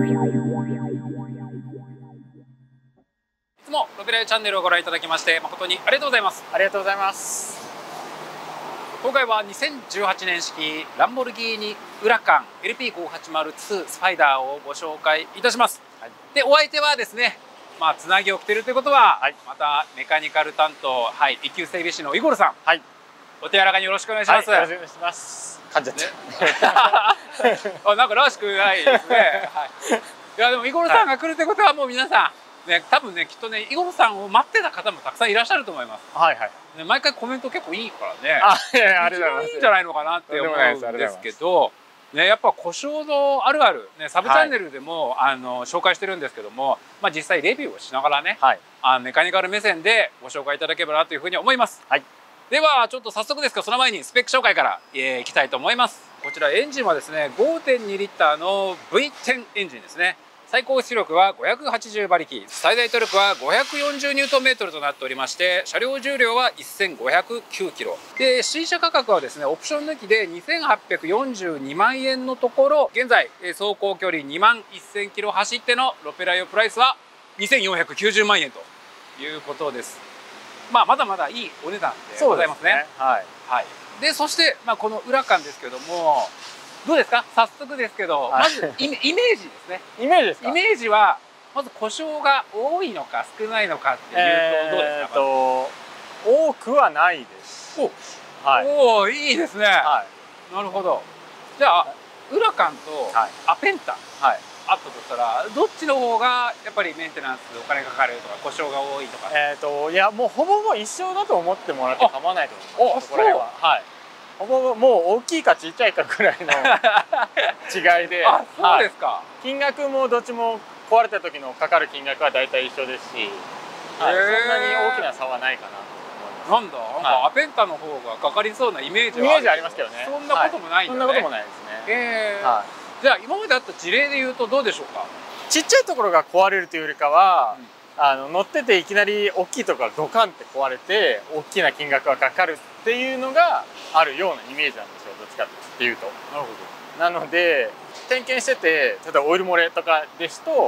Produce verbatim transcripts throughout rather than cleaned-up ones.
つもロベライチャンネルをご覧いただきまして誠にありがとうございます。 ありがとうございます。 今回はにせんじゅうはちねん式ランボルギーニウラカン エルピーごーはちまるツー スパイダーをご紹介いたします。はい、でお相手はですね、まあつなぎを着てるということは、はい、またメカニカル担当、はい、一級整備士のイゴルさん、はい、お手柔らかによろしくお願いします。はい、 よろしくお願いします。噛んじゃった。 あ、なんからしくないですね。はい、いやでもイゴルさんが来るということはもう皆さんね、多分ねきっとねイゴルさんを待ってた方もたくさんいらっしゃると思います。はいはい。ね、毎回コメント結構いいからね。あ、いやいや、ありがとうございます。いいんじゃないのかなって思うんですけど。ね、やっぱ故障のあるある、ね、サブチャンネルでも、はい、あの紹介してるんですけども、まあ、実際レビューをしながらね、はい、あメカニカル目線でご紹介いただければなというふうに思います。はい、ではちょっと早速ですがその前にスペック紹介から、えー、いきたいと思います。こちらエンジンはですね ごてんにリッターの ブイテン エンジンですね。最高出力はごひゃくはちじゅう馬力、最大トルクはごひゃくよんじゅうニュートンメートルとなっておりまして、車両重量はせんごひゃくきゅうキロで、新車価格はですねオプション抜きでにせんはっぴゃくよんじゅうにまんえんのところ、現在走行距離にまんせんキロ走ってのロペライオプライスはにせんよんひゃくきゅうじゅうまんえんということです。まあまだまだいいお値段でございますね。はいはい。でそして、まあ、このウラカンですけども、どうですか、早速ですけど、まずイメージですね。イメージですか。イメージはまず故障が多いのか少ないのかっていうとどうですか。 と多くはないです。お、 はい、おお、いいですね。はい、なるほど。じゃあウラカンとアペンタ、はい、あったとしたらどっちの方がやっぱりメンテナンスお金かかるとか故障が多いとか。 えっといやもうほぼほぼ一緒だと思ってもらって構わないと思います。これははい。ほぼもう大きいかちっちゃいかぐらいの違いで。 あ、そうですか。はい、 金額もどっちも壊れた時のかかる金額は大体一緒ですし、はい、そんなに大きな差はないかなと思います。 なんだ、なんか、はい、アペンタの方がかかりそうなイメージはイメージありますけどね。 そんなこともないんだね。 はい、そんなこともないですね。 えーはい、じゃあ今まであった事例でいうとどうでしょうか。 ちっちゃいところが壊れるというよりかは、うん、あの乗ってていきなり大きいところがドカンって壊れて大きな金額がかかるっていうのがあるようなイメージなんですよ、どっちかっていうと。なるほど。なので点検してて、例えばオイル漏れとかですと、うん、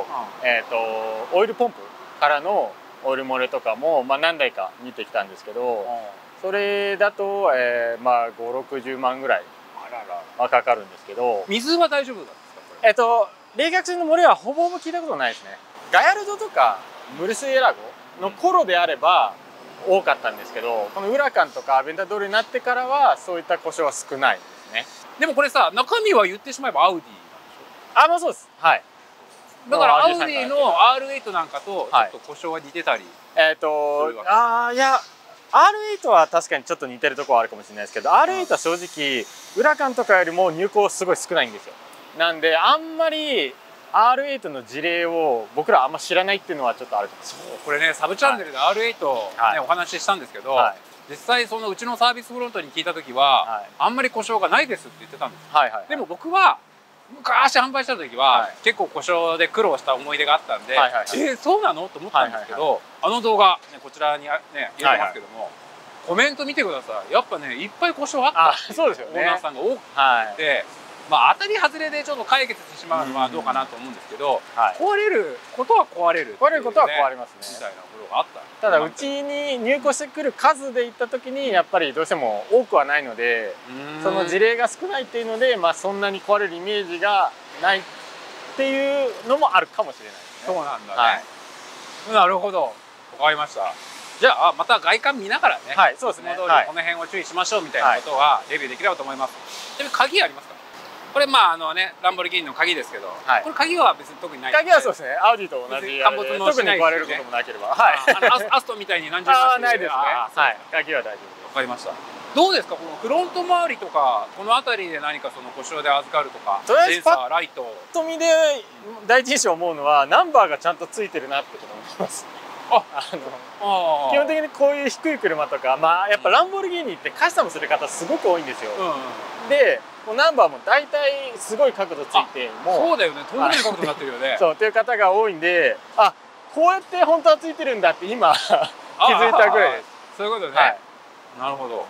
えとオイルポンプからのオイル漏れとかも、まあ、何台か見てきたんですけど、うん、それだと、えー、まあごじゅうろくじゅうまんぐらいはかかるんですけど。 水は大丈夫なんですか。これえっと冷却水の漏れはほぼほぼ聞いたことないですね。ガヤルドとかムルスエラゴの頃であれば多かったんですけど、このウラカンとかアベンタドールになってからはそういった故障は少ないですね。 でもこれさ、中身は言ってしまえばアウディなんでしょ。 あ、まあそうです。はい。 だからアウディの アールエイト なんかとちょっと故障は似てたり、 はい、えっとああいや アールエイト は確かにちょっと似てるところはあるかもしれないですけど、 アールエイト は正直ウラカンとかよりも入庫すごい少ないんですよ。なんであんまり アールエイト の事例を僕らあんま知らないっていうのはちょっとあるかもしれない。 そう、これねサブチャンネルで アールエイト、はい、ね、お話ししたんですけど、はい、実際そのうちのサービスフロントに聞いた時は、はい、あんまり故障がないですって言ってたんですよ。でも僕は昔販売した時は、はい、結構故障で苦労した思い出があったんで、えー、そうなのと思ったんですけど、あの動画、ね、こちらに、ね、入れてますけども、はいはい、コメント見てください。やっぱねいっぱい故障あった。そうですよね。オーナーさんが多くて、はい、まあ当たり外れでちょっと解決してしまうのはどうかなと思うんですけど、はい、壊れることは壊れる、ね、 壊れることは壊れますねみたいなことがあった。 ただうちに入庫してくる数でいった時にやっぱりどうしても多くはないので、その事例が少ないっていうので、まあ、そんなに壊れるイメージがないっていうのもあるかもしれないですね。 そうなんだね、はい、なるほど、分かりました。じゃあまた外観見ながらね、はい、そうですね、いつも通りこの辺を注意しましょうみたいなことはレビューできればと思います。ちなみに鍵ありますか。これまああのねランボルギーニの鍵ですけど、はい、これ鍵は別に特にない。 鍵はそうですね、アウディと同じ陥没も特に壊れることもなければ、はい、 あのアストみたいに何十万種類ないですね。はい、鍵は大丈夫です。 わかりました。どうですか、このフロント周りとかこの辺りで何かその故障で預かるとか、センサー、ライト。 パッと見で第一印象思うのはナンバーがちゃんとついてるなってこと思います。あの基本的にこういう低い車とか、まあやっぱランボルギーニってカスタムする方すごく多いんですよ。うん、でもうナンバーも大体すごい角度ついて、もうそうだよね、とんでもない角度になってるよね。 そうっていう方が多いんで、あ、こうやって本当はついてるんだって今気づいたぐらいです。 そういうことね、はい、なるほど。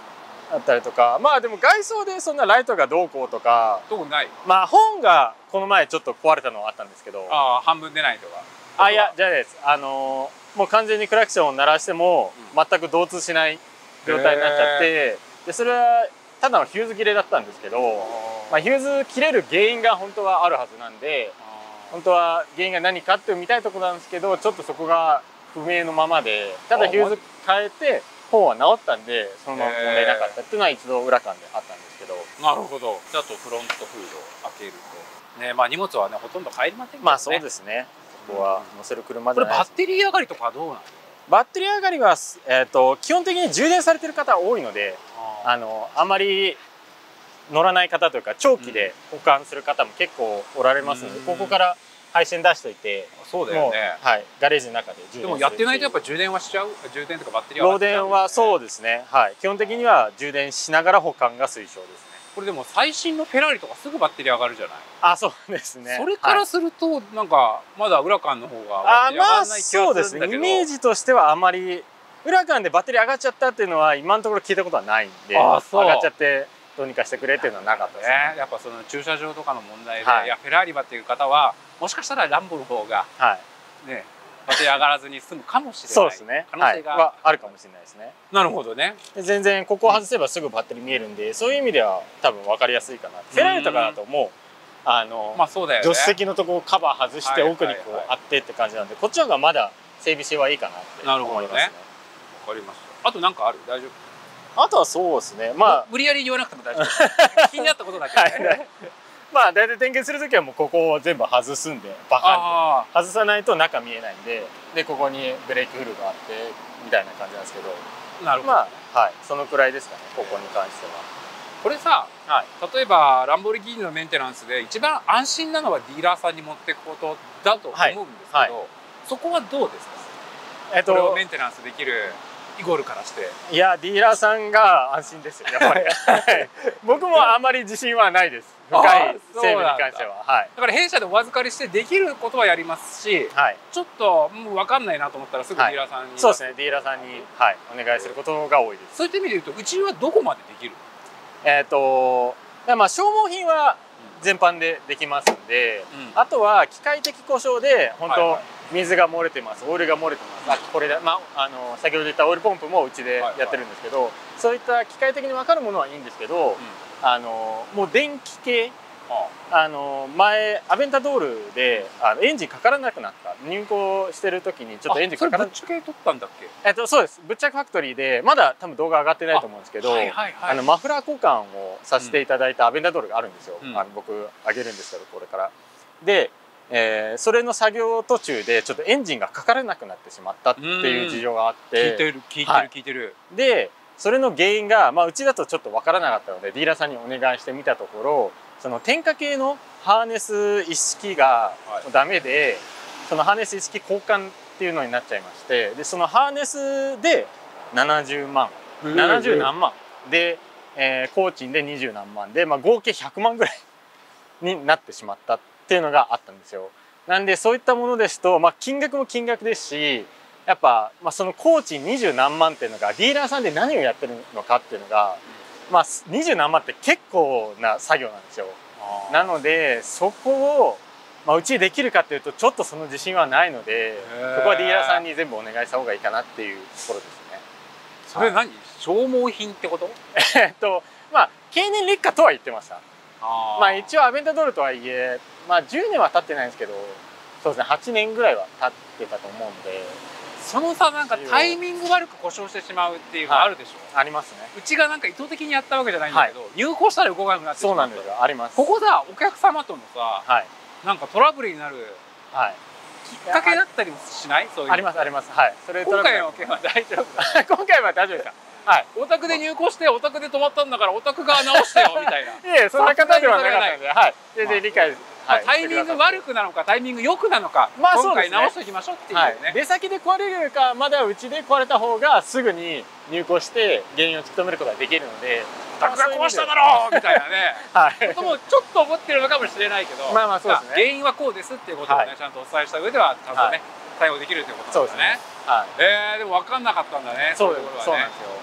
あったりとか、まあでも外装でそんなライトがどうこうとか、 どうない。 まあ本がこの前ちょっと壊れたのはあったんですけど、 ああ、半分出ないとか。 あ、いやじゃないです。あのもう完全にクラクションを鳴らしても全く導通しない状態になっちゃって、でそれはただのヒューズ切れだったんですけど、まあヒューズ切れる原因が本当はあるはずなんで、本当は原因が何かって見たいところなんですけど、ちょっとそこが不明のままで、ただヒューズ変えて本は治ったんでそのまま問題なかったっていうのは一度裏間であったんですけど。 なるほど。あとフロントフードを開けるとね、まあ荷物はねほとんど入りませんけどね。 まあそうですね。そこは乗せる車じゃないです。 これバッテリー上がりとかはどうなの？ バッテリー上がりは、えー、と基本的に充電されてる方多いので、あのあまり乗らない方というか長期で保管する方も結構おられますので、うん、ここから配線出しといて、 そうだよね、 はい、ガレージの中で充電する。 でもやってないとやっぱ充電はしちゃう。充電とかバッテリーは漏電はそうですね、はい、基本的には充電しながら保管が推奨ですね。 これでも最新のフェラーリとかすぐバッテリー上がるじゃない。 あ、そうですね。 それからするとなんかまだウラカンの方がバッテリー上がらない気がするんだけど。 そうですね、イメージとしてはあまりウラカンでバッテリー上がっちゃったっていうのは今のところ聞いたことはないんで、上がっちゃってどうにかしてくれっていうのはなかったですね。 やっぱその駐車場とかの問題で、はい、いやフェラーリバっていう方はもしかしたらランボの方が、はい、ねバッテリー上がらずに済むかもしれない。そうですね。可能性が、 はい、あるかもしれないですね。 なるほどね。 で全然ここを外せばすぐバッテリー見えるんで、そういう意味では多分分かりやすいかな。フェラーリとかだともうあの、まあそうだよね、助手席のところカバー外して奥にこうあってって感じなんで、こっちの方がまだ整備性はいいかなって思いますね。 わかりました。あとなんかある？大丈夫？あとはそうですね。まあ無理やり言わなくても大丈夫。気になったことだけね。はい、 まあ大体点検するときはもうここを全部外すんで、バカンと外さないと中見えないんで、でここにブレーキフルがあってみたいな感じなんですけど、 なるほど、ね、 まあはいそのくらいですかね、ここに関しては。 これさ、はい、例えばランボルギーニのメンテナンスで一番安心なのはディーラーさんに持っていくことだと思うんですけど、はいはい、そこはどうですか？えっと、これをメンテナンスできるイゴールからして。 いやディーラーさんが安心ですよやっぱり。僕もあまり自信はないです。深い整備に関しては。はい、 だから弊社でお預かりしてできることはやりますし、はい、ちょっともう分かんないなと思ったらすぐディーラーさんに、はい、 そうですね、ディーラーさんに、はい、お願いすることが多いです。 そういった意味で言うとうちはどこまでできる？ えっとまあ消耗品は全般でできますんで、うん、あとは機械的故障で本当、はいはい、水が漏れてます、オイルが漏れてます、あこれで、まあ、あの先ほど言ったオイルポンプもうちでやってるんですけど、はいはい、そういった機械的に分かるものはいいんですけど、うん、あのもう電気系、あの前アベンタドールであのエンジンかからなくなった、入庫してる時にちょっとエンジンかからなくなった。 それぶっちゃけ取ったんだっけ？ えっとそうです、ぶっちゃけファクトリーでまだ多分動画上がってないと思うんですけど、あのマフラー交換をさせていただいたアベンタドールがあるんですよ、うん、あの僕あげるんですけどこれからで、えー、それの作業途中でちょっとエンジンがかからなくなってしまったっていう事情があって、 聞いてる聞いてる、はい、聞いてる。 でそれの原因が、まあ、うちだとちょっと分からなかったのでディーラーさんにお願いしてみたところ、その点火系のハーネス一式がダメで、はい、そのハーネス一式交換っていうのになっちゃいまして、でそのハーネスでななじゅうまん、ななじゅうなんまんで、えー、工賃でにじゅうなんまんで、まあ、合計ひゃくまんぐらいになってしまったっていうのがあったんですよ。なんでそういったものですと、まあ、金額も金額ですし、やっぱ、まあ、その工賃にじゅうなんまんっていうのがディーラーさんで何をやってるのかっていうのが、まあ、にじゅうなんまんって結構な作業なんですよ。なのでそこを、まあ、うちでできるかっていうとちょっとその自信はないので、そこはディーラーさんに全部お願いした方がいいかなっていうところですね。 それ何、はい、消耗品ってこと？ えっとまあ経年劣化とは言ってました。あまあ一応アベンタドールとはいえ、まあじゅうねんは経ってないんですけど、そうですねはちねんぐらいは経ってたと思うんで。 そのさ、なんかタイミング悪く故障してしまうっていうのがあるでしょ、 はい、ありますね。 うちがなんか意図的にやったわけじゃないんだけど、はい、入庫したら動かなくなってしまう。 そうなんですよ、あります。 ここさ、お客様とのさ、はい、なんかトラブルになるきっかけだったりもしない？そういうのありますあります。はい。 それ今回の件は大丈夫？ 今回は大丈夫ですか？はい。 お宅で入庫してお宅で止まったんだからお宅が直してよみたいな。 いえ、そんな方ではなかったので、はい。全然理解です。 タイミング悪くなのかタイミング良くなのか、まあ今回直しておきましょうっていうね。 出先で壊れるかまだうちで壊れた方がすぐに入庫して原因を突き止めることができるので、 お宅が壊しただろうみたいなね。はい。こともちょっと思ってるのかもしれないけど、 まあまあそうですね。 原因はこうですっていうことをねちゃんとお伝えした上ではちゃんとね対応できるということですね。はい。ええでも分かんなかったんだね。 そうです。そうなんですよ。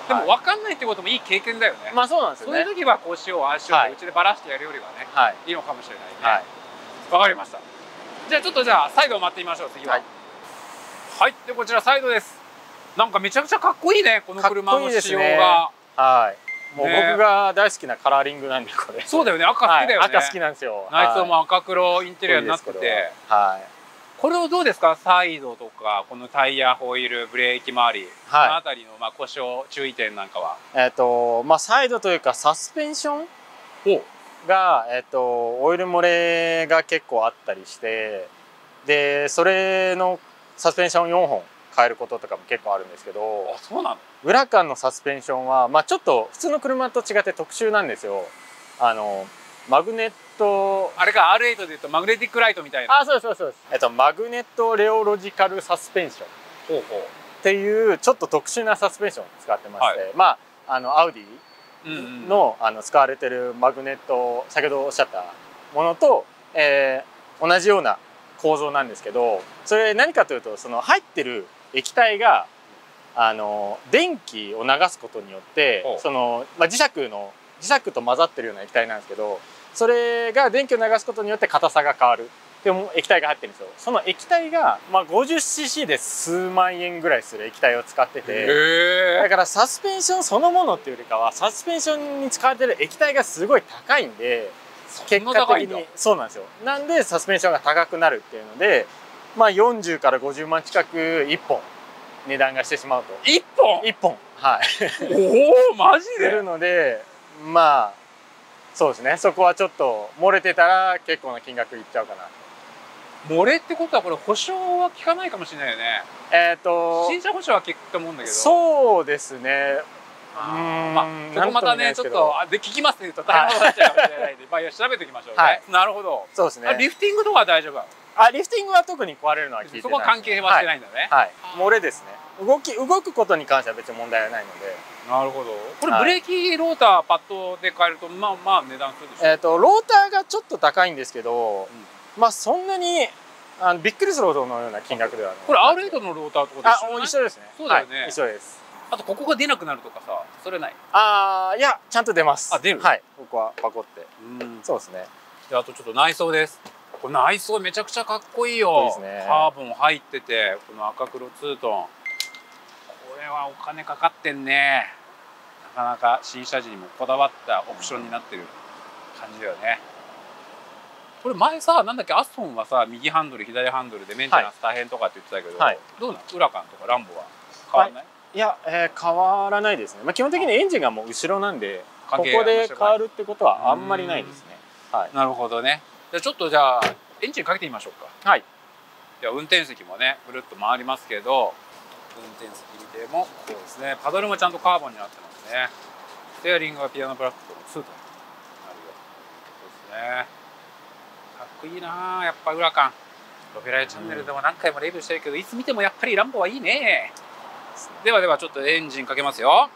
でも分かんないってこともいい経験だよね。 まあそうなんですよね。 そういう時はこうしようああしようってうちでバラしてやるよりはね、はい、いいのかもしれないね。わかりました。じゃあちょっとじゃあサイドを待ってみましょう。次は。はい。はい、でこちらサイドです。なんかめちゃくちゃかっこいいね、この車の仕様が。 はい。もう僕が大好きなカラーリングなんでこれ。 そうだよね、赤好きだよね。 赤好きなんですよ。 内装も赤黒インテリアになってて。はい。これをどうですか、サイドとかこのタイヤ、ホイール、ブレーキ周り、はい、この辺りのまあ故障注意点なんかは。えっとまあサイドというかサスペンションがえっとオイル漏れが結構あったりして、でそれのサスペンションよんほん変えることとかも結構あるんですけど。 あ、そうなの。 ウラカンのサスペンションはまあちょっと普通の車と違って特殊なんですよ。あのマグネット、 あれか アールエイト でいうとマグネティックライトみたいな。 あ、そうですそうです。えっとマグネットレオロジカルサスペンションっていうちょっと特殊なサスペンションを使ってまして、はい、まああのアウディの、うん、あの使われてるマグネット、先ほどおっしゃったものと、えー、同じような構造なんですけど、それ何かというとその入ってる液体があの電気を流すことによってその、まあ、磁石の磁石と混ざってるような液体なんですけど、それが電気を流すことによって硬さが変わるっていう液体が入ってるんですよ。その液体が、まあ、ごじゅっシーシー で数万円ぐらいする液体を使ってて、だからサスペンションそのものっていうよりかはサスペンションに使われてる液体がすごい高いんで、結果的にそうなんですよ。なんでサスペンションが高くなるっていうので、まあ、よんじゅうからごじゅうまん近くいっぽん値段がしてしまうと。 いっぽんいっぽん、はい。 おお、マジで。 するので、まあそうですね、そこはちょっと漏れてたら結構な金額いっちゃうかな。 漏れってことはこれ保証は効かないかもしれないよね。えっと新車保証は効くと思うんだけど。 そうですね。 あ、まあそこまたねちょっとあで聞きますって言うと大変になっちゃうかもしれないんで、まあ調べておきましょうね。はい、なるほど。 そうですね。 リフティングとかは大丈夫。 あ、リフティングは特に壊れるのは聞いてない。 そこは関係はしてないんだね。 はい。漏れですね。動き動くことに関しては別に問題はないので。 なるほど。これブレーキローターパッドで買えるとまあまあ値段するでしょ。 えっとローターがちょっと高いんですけど、まあそんなにあのびっくりするほどのような金額ではない。 これ アールエイト のローターとかと一緒ですね。 そうだよね。 一緒です。 あとここが出なくなるとかさ、それない？ ああ、いやちゃんと出ます。 あ、出る。 はい。ここはパコって。うん。そうですね。 であとちょっと内装です。これ内装めちゃくちゃかっこいいよ。いいですね。カーボン入ってて、この赤黒ツートン。これはお金かかってんね。なかなか新車時にもこだわったオプションになってる感じだよね。これ前さ、なんだっけ、アストンはさ右ハンドル左ハンドルでメンテナンス大変とかって言ってたけど、はい、どうなの？ウラカンとかランボは変わらない？はい、 いや、えー、変わらないですね。まあ、基本的にエンジンがもう後ろなんでここで変わるってことはあんまりないですね。 はい、なるほどね。じゃあちょっとじゃあエンジンかけてみましょうか。はい。では運転席もねぐるっと回りますけど、運転席見てもこうですね、パドルもちゃんとカーボンになってますね。ステアリングはピアノブラックとツートンになるようですね。かっこいいなあ、やっぱウラカン。ロフェライチャンネルでも何回もレビューしてるけど、いつ見てもやっぱりランボはいいね。ではではちょっとエンジンかけますよ。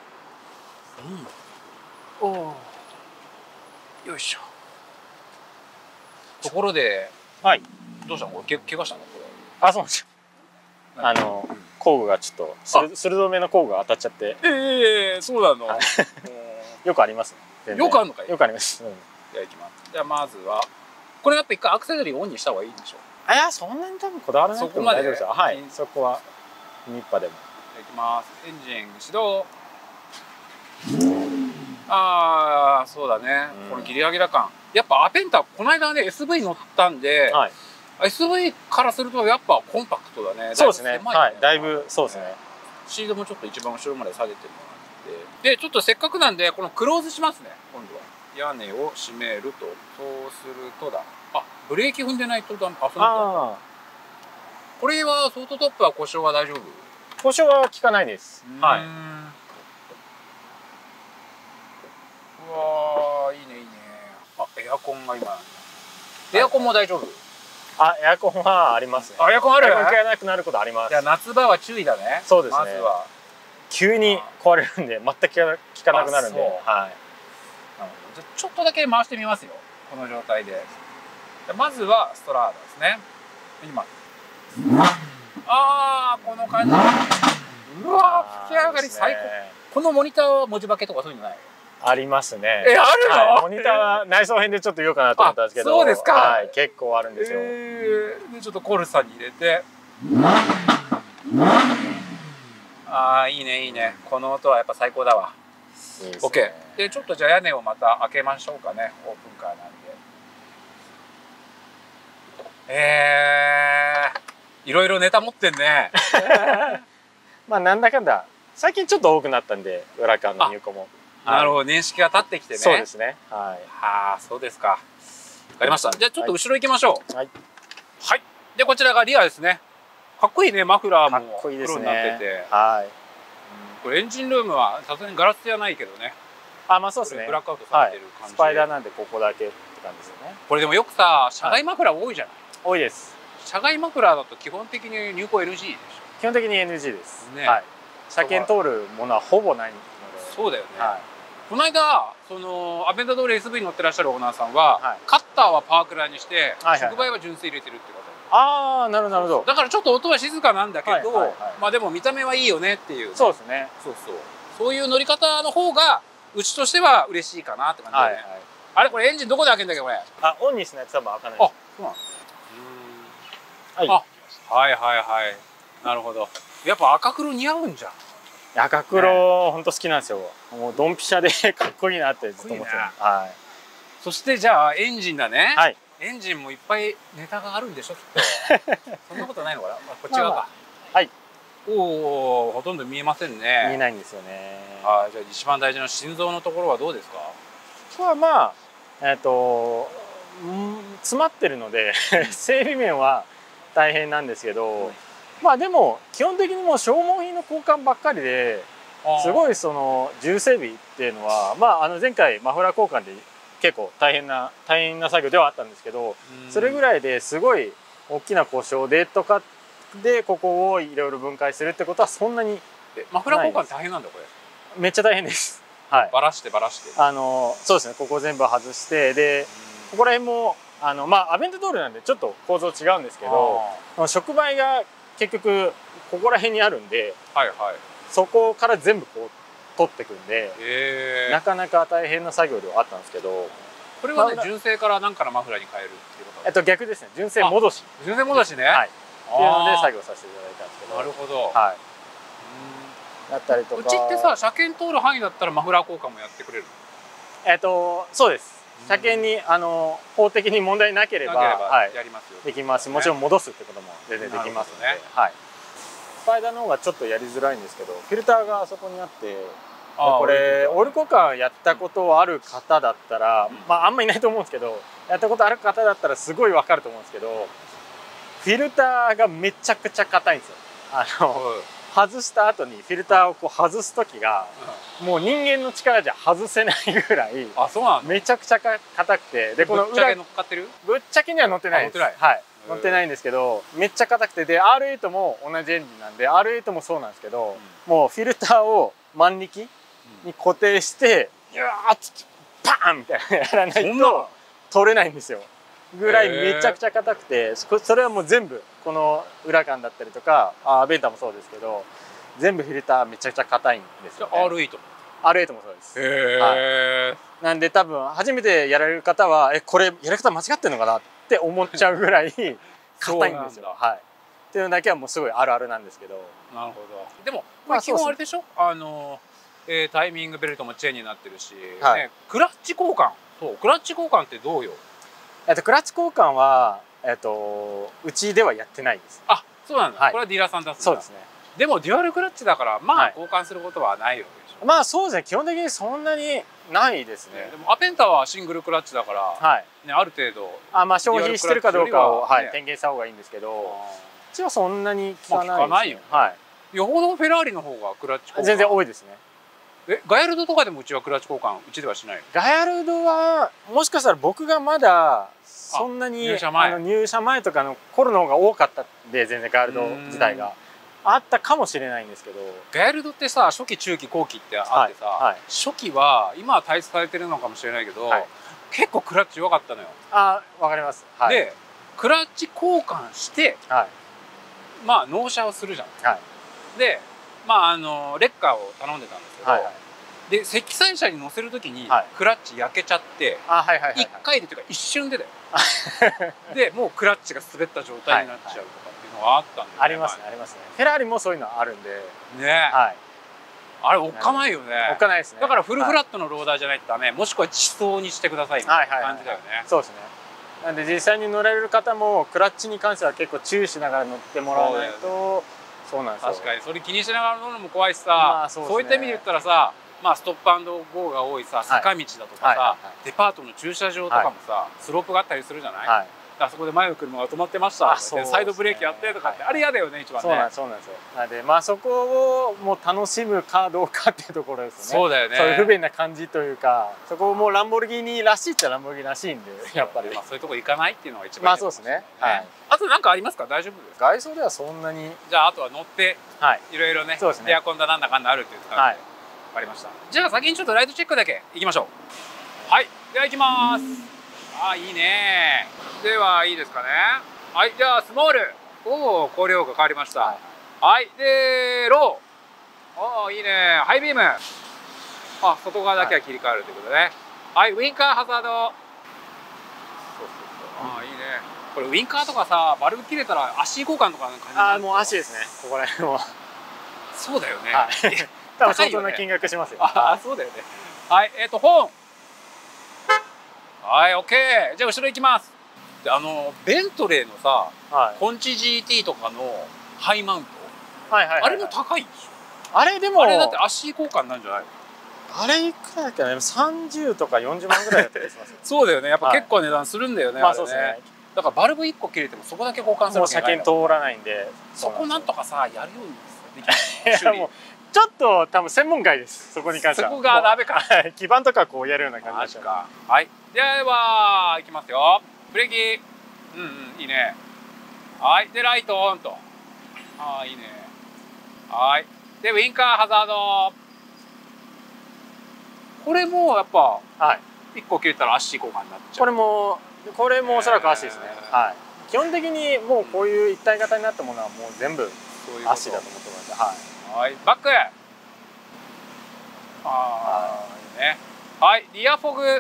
うん、おお、よいしょ。ところで、はい、どうしたの？これけ怪我したの？これ。 あ、そうなんですよ。あの工具がちょっと鋭めの工具が当たっちゃって。 ええー、そうなの。 よくありますね。 よくあるのかい。 よくあります。うん、 じゃあ行きます。じゃあまずはこれやっぱ一回アクセサリーオンにした方がいいんでしょう。 あ、いやそんなに多分こだわらなくても大丈夫ですよ。はい。そこはニッパでも。 いきます。エンジン始動。ああ、そうだね。うん、このギリギラ感。やっぱアペンタこの間ね エスブイ 乗ったんで、はい、エスブイ からするとやっぱコンパクトだね。 そうですね。はい。だいぶそうですね。 シードもちょっと一番後ろまで下げてもらって、でちょっとせっかくなんでこのクローズしますね。今度は屋根を閉めると、そうするとだ。あ、ブレーキ踏んでないとダメ。あ、そうなんだ。これはソフトトップは故障は大丈夫？ 故障は効かないです。はい。 うわー、いいねいいね。あ、エアコンが今。エアコンも大丈夫？ あ、エアコンはありますね。 あ、エアコンある？ エアコンがなくなることあります。 じゃあ夏場は注意だね。 そうですね。 まずは急に壊れるんで全く効かなくなるんで。はい。 じゃあちょっとだけ回してみますよ。この状態で。まずはストラーダですね。今。ああ、この感じ。うわー、吹き上がり最高。 このモニターは文字化けとかそういうのない？ ありますね。 え、あるの？ はい、モニターは内装編でちょっと言おうかなと思ったんですけど。 そうですか。 はい、結構あるんですよ。 えー、でちょっとコルサに入れて。ああ、いいねいいね。この音はやっぱ最高だわ。いいですね。OK。でちょっとじゃあ屋根をまた開けましょうかね。オープンカーなんで。えー、いろいろネタ持ってんね。 まあなんだかんだ最近ちょっと多くなったんで、裏側の入庫も。 なるほど、年式が経ってきてね。 そうですね。はい。 はあ、そうですか。わかりました。じゃあちょっと後ろ行きましょう。 はい。 はい。でこちらがリアですね。かっこいいね、マフラーも黒になってて。 はい。 これエンジンルームはさすがにガラスじゃないけどね。 あ、まあそうですね。 ブラックアウトされてる感じ。 スパイダーなんでここだけって感じですよね。 これでもよくさ、車外マフラー多いじゃない。 多いです。 車外マフラーだと基本的に入庫 エヌジー でしょ。 基本的に エヌジー です。 ね。 はい。車検通るものはほぼないので。 そうだよね。この間そのアベンタドール エスブイ に乗ってらっしゃるオーナーさんは、はい、カッターはパークラーにして、はいはい、触媒は純正入れてるって方。 ああ、なるほどなるほど。 だからちょっと音は静かなんだけど、まあでも見た目はいいよねっていう、ね。 そうですね。 そうそう。そういう乗り方の方がうちとしては嬉しいかなって感じだね。はいはい、あれこれエンジンどこで開けるんだっけこれ。 あ、オンにしないと多分開かないです。あ、そうなんです。 はい。あ、はいはいはい。なるほど。やっぱ赤黒似合うんじゃん。 赤黒、ね、本当好きなんですよ。もうドンピシャでかっこいいなってずっと思ってます。はい。 そしてじゃあエンジンだね。 はい。 エンジンもいっぱいネタがあるんでしょきっと。そんなことないのかな。まあ、こっち側か。まあ、 はい。 おお、ほとんど見えませんね。 見えないんですよね。 あ、じゃあ一番大事な心臓のところはどうですか。ここはまあえっと詰まってるので整備面は大変なんですけど。うん、まあでも基本的にもう消耗品の交換ばっかりですごいその重整備っていうのはまああの前回マフラー交換で結構大変な大変な作業ではあったんですけど、それぐらいですごい大きな故障でとかでここをいろいろ分解するってことはそんなにマフラー交換大変なんだこれ。 めっちゃ大変です。はい。 バラしてバラして。 あのそうですね、ここ全部外してでここら辺もあのまあアベントドールなんでちょっと構造違うんですけど、触媒が結局ここら辺にあるんで、はいはい、そこから全部こう取っていくんで、なかなか大変な作業ではあったんですけど、 これはね、純正から何からマフラーに変えるっていうこと。 えっと逆ですね、純正戻し。 純正戻しね。 はい。っていうので作業させていただいたんですけど。 なるほど。 はい。だったりとか。 うちってさ、車検通る範囲だったらマフラー交換もやってくれる。 えっとそうです。車検にあの法的に問題なければ、はい、 やりますよ。 できます。もちろん戻すってことも全然できますので、はい。スパイダーの方がちょっとやりづらいんですけど、フィルターがあそこにあって、これオイル交換やったことある方だったら、まああんまいないと思うんですけど、やったことある方だったらすごいわかると思うんですけど、フィルターがめちゃくちゃ硬いんですよ。あの外した後にフィルターをこう外す時が、もう人間の力じゃ外せないぐらい、あ、そうなんめちゃくちゃ硬くて、でこの裏ぶっちゃけ乗っかってる？ぶっちゃけには乗ってないです。はい。乗ってないんですけど、めっちゃ硬くて、で アールエイト も同じエンジンなんで アールエイト もそうなんですけど、うん、もうフィルターを万力に固定して、うん、うわーっつってパーンみたいなやらないと取れないんですよ。ぐらいめちゃくちゃ硬くて、それはもう全部この裏感だったりとか、アベンタもそうですけど、全部フィルターめちゃくちゃ硬いんですよね。 アールエイト もアールエイト もそうです。へー、はい、なんで多分初めてやられる方は、えこれやり方間違ってるのかなって思っちゃうぐらい硬いんですよ。はい。っていうのだけはもうすごいあるあるなんですけど。 なるほど。でもまあ基本あれでしょ。あの、えー、タイミングベルトもチェーンになってるし、はい、ね、クラッチ交換。そう、クラッチ交換ってどうよ。 えっとクラッチ交換はえっとうちではやってないです。 あ、そうなんだ。はい、これはディーラーさん出すんだ。 そうですね。 でもデュアルクラッチだからまあ交換することはないわけでしょ。 まあそうですね。基本的にそんなにないですね。 でもアペンタはシングルクラッチだから、はい、ね、ある程度あまあ消費してるかどうかを、はい、点検した方がいいんですけど、うちはそんなに効かないですね。まあ、効かないよね。はい。よほどフェラーリの方がクラッチ交換全然多いですね。え、ガヤルドとかでもうちはクラッチ交換うちではしない。ガヤルドはもしかしたら僕がまだそんなに入社前あの入社前とかの頃の方が多かったんで、全然ガヤルド自体があったかもしれないんですけど、ガヤルドってさ初期中期後期ってあってさ、はいはい、初期は今は退出されてるのかもしれないけど、はい、結構クラッチ弱かったのよ。あ、わかります。はい、でクラッチ交換して、はい、まあ納車をするじゃん。はい、でまああのレッカーを頼んでたんですけど、はいはい、で積載車に乗せる時にクラッチ焼けちゃっていっかいでというか一瞬でだよでもうクラッチが滑った状態になっちゃうとかっていうのがあったんで、ね、 ありますねありますね。フェラーリもそういうのあるんでね、 はい、あれおっかないよね。 おっかないですね。 だからフルフラットのローダーじゃないとダメ、もしくは地層にしてくださいみたいな感じだよね。 そうですね。なんで実際に乗られる方もクラッチに関しては結構注意しながら乗ってもらわないと。そうなんですよ。 確かにそれ気にしながら乗るのも怖いしさ、まあ そうですね、そういった意味で言ったらさ、まあストップ&ゴーが多いさ坂道だとかさデパートの駐車場とかもさ、はい、スロープがあったりするじゃない、はい、あそこで前の車が止まってましたって、ね、サイドブレーキやってとかって、はい、あれ嫌だよね一番ね。そうなんですそうなんですよ。なのでまあそこをもう楽しむかどうかっていうところですよね。そうだよね。そういう不便な感じというか、そこもランボルギーニらしいっちゃランボルギーニらしいんで、やっぱり、まあ、そういうとこ行かないっていうのが一番いい、ね、まあそうですね。はい。あと何かありますか？大丈夫ですか？外装ではそんなに。じゃああとは乗っていろいろね、エアコンだなんだかんだあるっていう感じで、はい、分かりました。じゃあ先にちょっとライトチェックだけいきましょう。はい、では行きます。ああいいね。ではいいですかね。はい、じゃあスモール。おお、光量が変わりました。はい、はい、でロー。おおいいね。ハイビーム。あ、外側だけは切り替わるということでね。はい、ウインカーハザード。そうそうそう。ああいいね。これウインカーとかさ、バルブ切れたら足交換とかの感じ。ああもう足ですね。ここら辺も。そうだよね。はい、多分相当な金額しますよ。ああそうだよね。はい、えっとホーン。はい、オッケー。じゃあ後ろ行きます。であのベントレーのさ、はい、コンチ ジーティー とかのハイマウント、はいはい、あれも高いでしょ。あれでもあれだって足交換なんじゃないの？あれいくらだっけな、さんじゅうとかよんじゅうまんぐらいだったりしますよ。そうだよね。やっぱ結構値段するんだよね。まあそうですね。だからバルブいっこ切れてもそこだけ交換するわけじゃない。もう車検通らないんで、そこなんとかさやるようにできる。いやもうちょっと多分専門外です。そこに関しては。そこがダメか。基板とかこうやるような感じですか。はい。ではいきますよ。ブレーキ。うんうんいいね。はい。でライトオンと。ああいいね。はい。でウインカーハザード。これもやっぱいっこ切れたら足交換になっちゃう。これもこれもおそらく足ですね。はい。基本的にもうこういう一体型になったものはもう全部足だと思ってます。はい。はい。バック。ああいいね。はい。リアフォグ。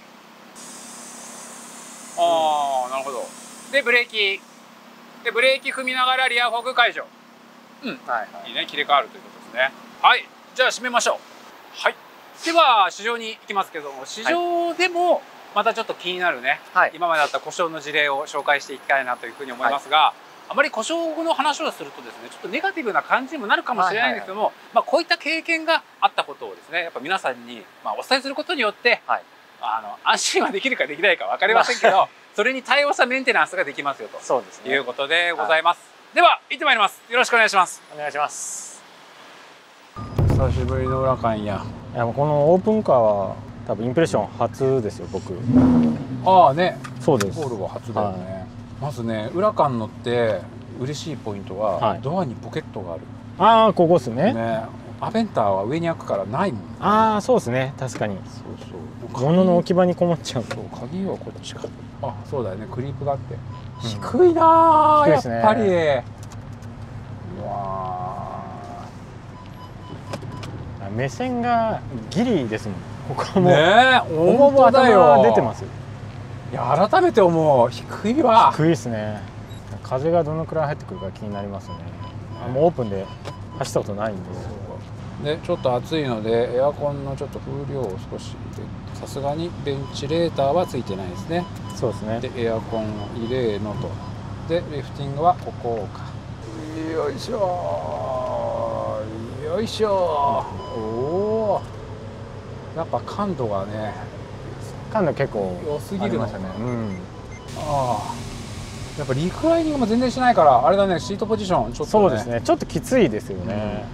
ああなるほど。でブレーキ。でブレーキ踏みながらリアフォグ解除。うん。はいはい。いいね。切れ替わるということですね。はい。じゃあ閉めましょう。はい。では市場に行きますけども、市場でもまたちょっと気になるね、はい、今まであった故障の事例を紹介していきたいなというふうに思いますが、はい、あまり故障後の話をするとですねちょっとネガティブな感じにもなるかもしれないんですけども、まあこういった経験があったことをですねやっぱ皆さんにまあお伝えすることによって、はい、あの安心はできるかできないか分かりませんけど、まあ、それに対応したメンテナンスができますよとそうです、ね、いうことでございます。はい、では行ってまいります。よろしくお願いします。お願いします。久しぶりの裏館や。いやもうこのオープンカーは多分インプレッション初ですよ僕。ああねそうです。ボルボ初だよね。はい、まずね裏館乗って嬉しいポイントは、はい、ドアにポケットがある。ああここですね。ねアベンターは上に開くからないもん、ね、ああそうですね確かに。そうそう物の置き場にこもっちゃうと鍵はこっちか。あそうだよねクリープがあって、うん、低いなー、やっぱり。うわ目線がギリですもん。ここもねほぼほぼ頭出てますよ。いや改めて思う低いわ。低いですね。風がどのくらい入ってくるか気になりますね。あもうオープンで走ったことないんで。でちょっと暑いのでエアコンのちょっと風量を少し入れて、さすがにベンチレーターはついてないですね。そうですね。でエアコンを入れのと。でリフティングはここか。よいしょよいしょ。おおやっぱ感度がね感度結構良すぎるましたね。うん、ああやっぱリクライニングも全然しないからあれだね。シートポジションちょっと、ね、そうですねちょっときついですよね。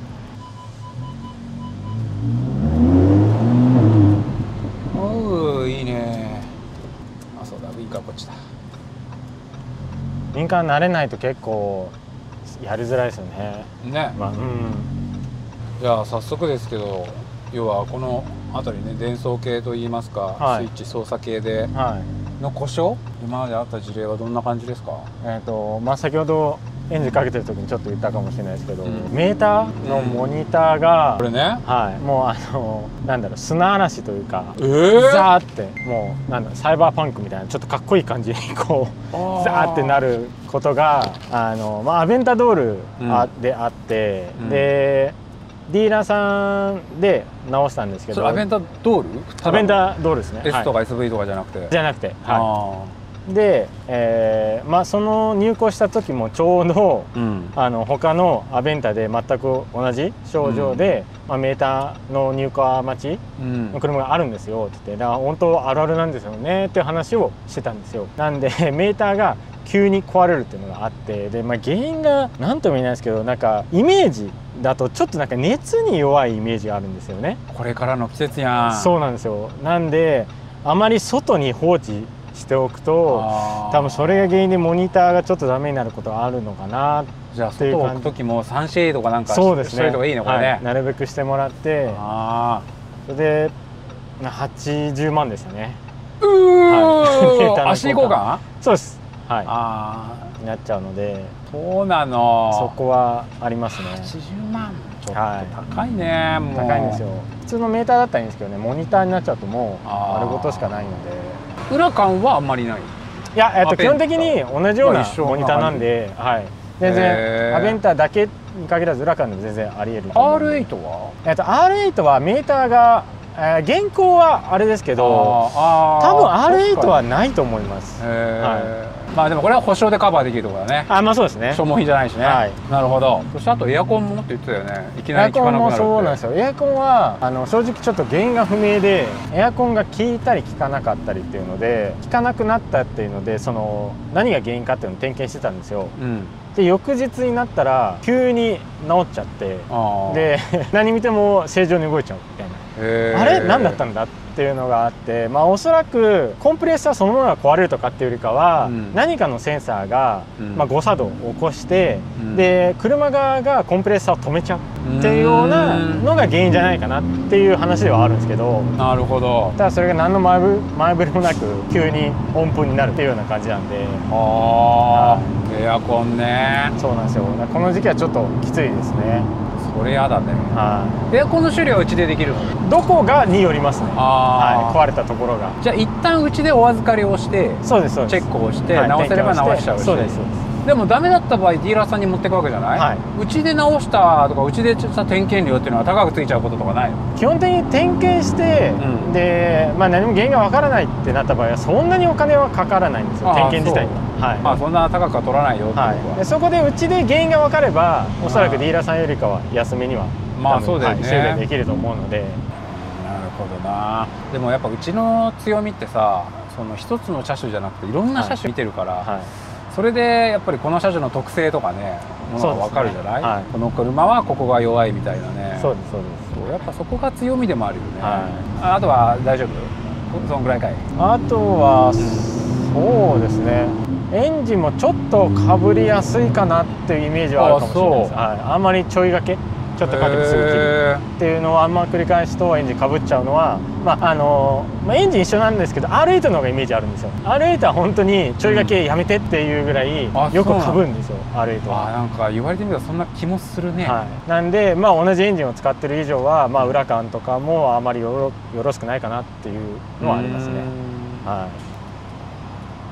うん、おういいね。あそうだウインカーこっちだ。ウインカー慣れないと結構やりづらいですよね。ね、まあ、うんじゃあ早速ですけど要はこの辺りね伝送系といいますか、はい、スイッチ操作系での故障、はい、今まであった事例はどんな感じですか？えーとまあ、先ほどエンジンかけてる時にちょっと言ったかもしれないですけど、うん、メーターのモニターが、 これね、 はい、もうあのなんだろう、砂嵐というか、 えー、 ザーってもうなんだろう、サイバーパンクみたいなちょっとかっこいい感じにこうザーってなることがあの、まあ、アベンタドールあ、うん、であって、うん、でディーラーさんで直したんですけど、 アベンタドール？ アベンタドールですね。 S とか エスブイ とかじゃなくて、 じゃなくて、はい、で、えーまあ、その入庫した時もちょうど、うん、あの他のアベンタで全く同じ症状で、うん、まあ、メーターの入荷待ちの車があるんですよって言って、だから本当あるあるなんですよねっていう話をしてたんですよ。なんでメーターが急に壊れるっていうのがあって、で、まあ、原因が何とも言えないですけど、なんかイメージだとちょっとなんか熱に弱いイメージがあるんですよね。 これからの季節やん。 そうなんですよ。なんであまり外に放置しておくと、多分それが原因でモニターがちょっとダメになることがあるのかな。 じゃあ外を置く時もサンシェードかなんかしてしといた方がいいのかね、はい、 なるべくしてもらって。あ、それではちじゅうまんでしたね。 うー、はい、足交換？ そうです。はい。ああ、になっちゃうので。 そうなの。 そこはありますね。 はちじゅうまん、ちょっと高いね。はい、もう高いんですよ。普通のメーターだったらいいんですけどね、モニターになっちゃうともう丸ごとしかないので。 裏感はあんまりない。いや、えっと基本的に同じようなモニターなんで、はい。全然アベンターだけに限らず裏感でも全然あり得る。 アールエイト は？ えっと アールエイト はメーターが、えー、現行はあれですけど、多分 アールエイト はないと思います。はい。 まあでもこれは保証でカバーできるところだね。 あ、まあそうですね。 消耗品じゃないしね。はい、なるほど。そしてあとエアコンもって言ってたよね。いきなり効かなくなるって。エアコンもそうなんですよ。エアコンはあの正直ちょっと原因が不明で、エアコンが効いたり効かなかったりっていうので、効かなくなったっていうので、その何が原因かっていうのを点検してたんですよ。うん、で翌日になったら急に治っちゃって、で何見ても正常に動いちゃうみたいな。あれ何だったんだっていうのがあって、まあ、おそらくコンプレッサーそのものが壊れるとかっていうよりかは、うん、何かのセンサーが、うん、まあ、誤作動を起こして、うん、で車側がコンプレッサーを止めちゃうっていうようなのが原因じゃないかなっていう話ではあるんですけど。なるほど。 ただそれが何の前触れもなく急に温風になるっていうような感じなんで。 ああ、エアコンね。 そうなんですよ。この時期はちょっときついですね。 それやだね。はい。エアコンの修理はうちでできるの？ どこがによりますね。はい。壊れたところが。 じゃあ一旦うちでお預かりをして、 そうですそうです。 チェックをして直せれば直しちゃうし。 そうですそうです。 でもダメだった場合ディーラーさんに持っていくわけじゃない？はい。うちで直したとかうちでした点検料っていうのは高くついちゃうこととかないの？ 基本的に点検して、うん、で、まあ何も原因がわからないってなった場合はそんなにお金はかからないんですよ。点検自体には。はい、 あ、そんな高くは取らないよってことは、 はい、でそこでうちで原因が分かればおそらくディーラーさんよりかは安めにはまあそうだよね、 修理できると思うので。 なるほどな。でもやっぱうちの強みってさ、その一つの車種じゃなくていろんな車種見てるから、はいはい、それでやっぱりこの車種の特性とかねものが分かるじゃない、ね、はい、この車はここが弱いみたいなね。 そうですそうです。 そうやっぱそこが強みでもあるよね、はい、あ, あとは大丈夫？そのぐらいかい？ あとは、うん、そうですね、エンジンもちょっとかぶりやすいかなっていうイメージはあるかもしれないです。はい、あんまりちょいがけちょっとかけてすぐ切るっていうのをあんま繰り返しとエンジンかぶっちゃうのは、まああのまあ、エンジン一緒なんですけど アールエイト の方がイメージあるんですよ。 アールエイト は本当にちょいがけやめてっていうぐらいよくかぶるんですよ、 アールエイト は。 あ、なんか言われてみたらそんな気もするね。 はい、なんで、まあ、同じエンジンを使ってる以上は、まあ、裏感とかもあまりよ ろ, よろしくないかなっていうのはありますね。はい、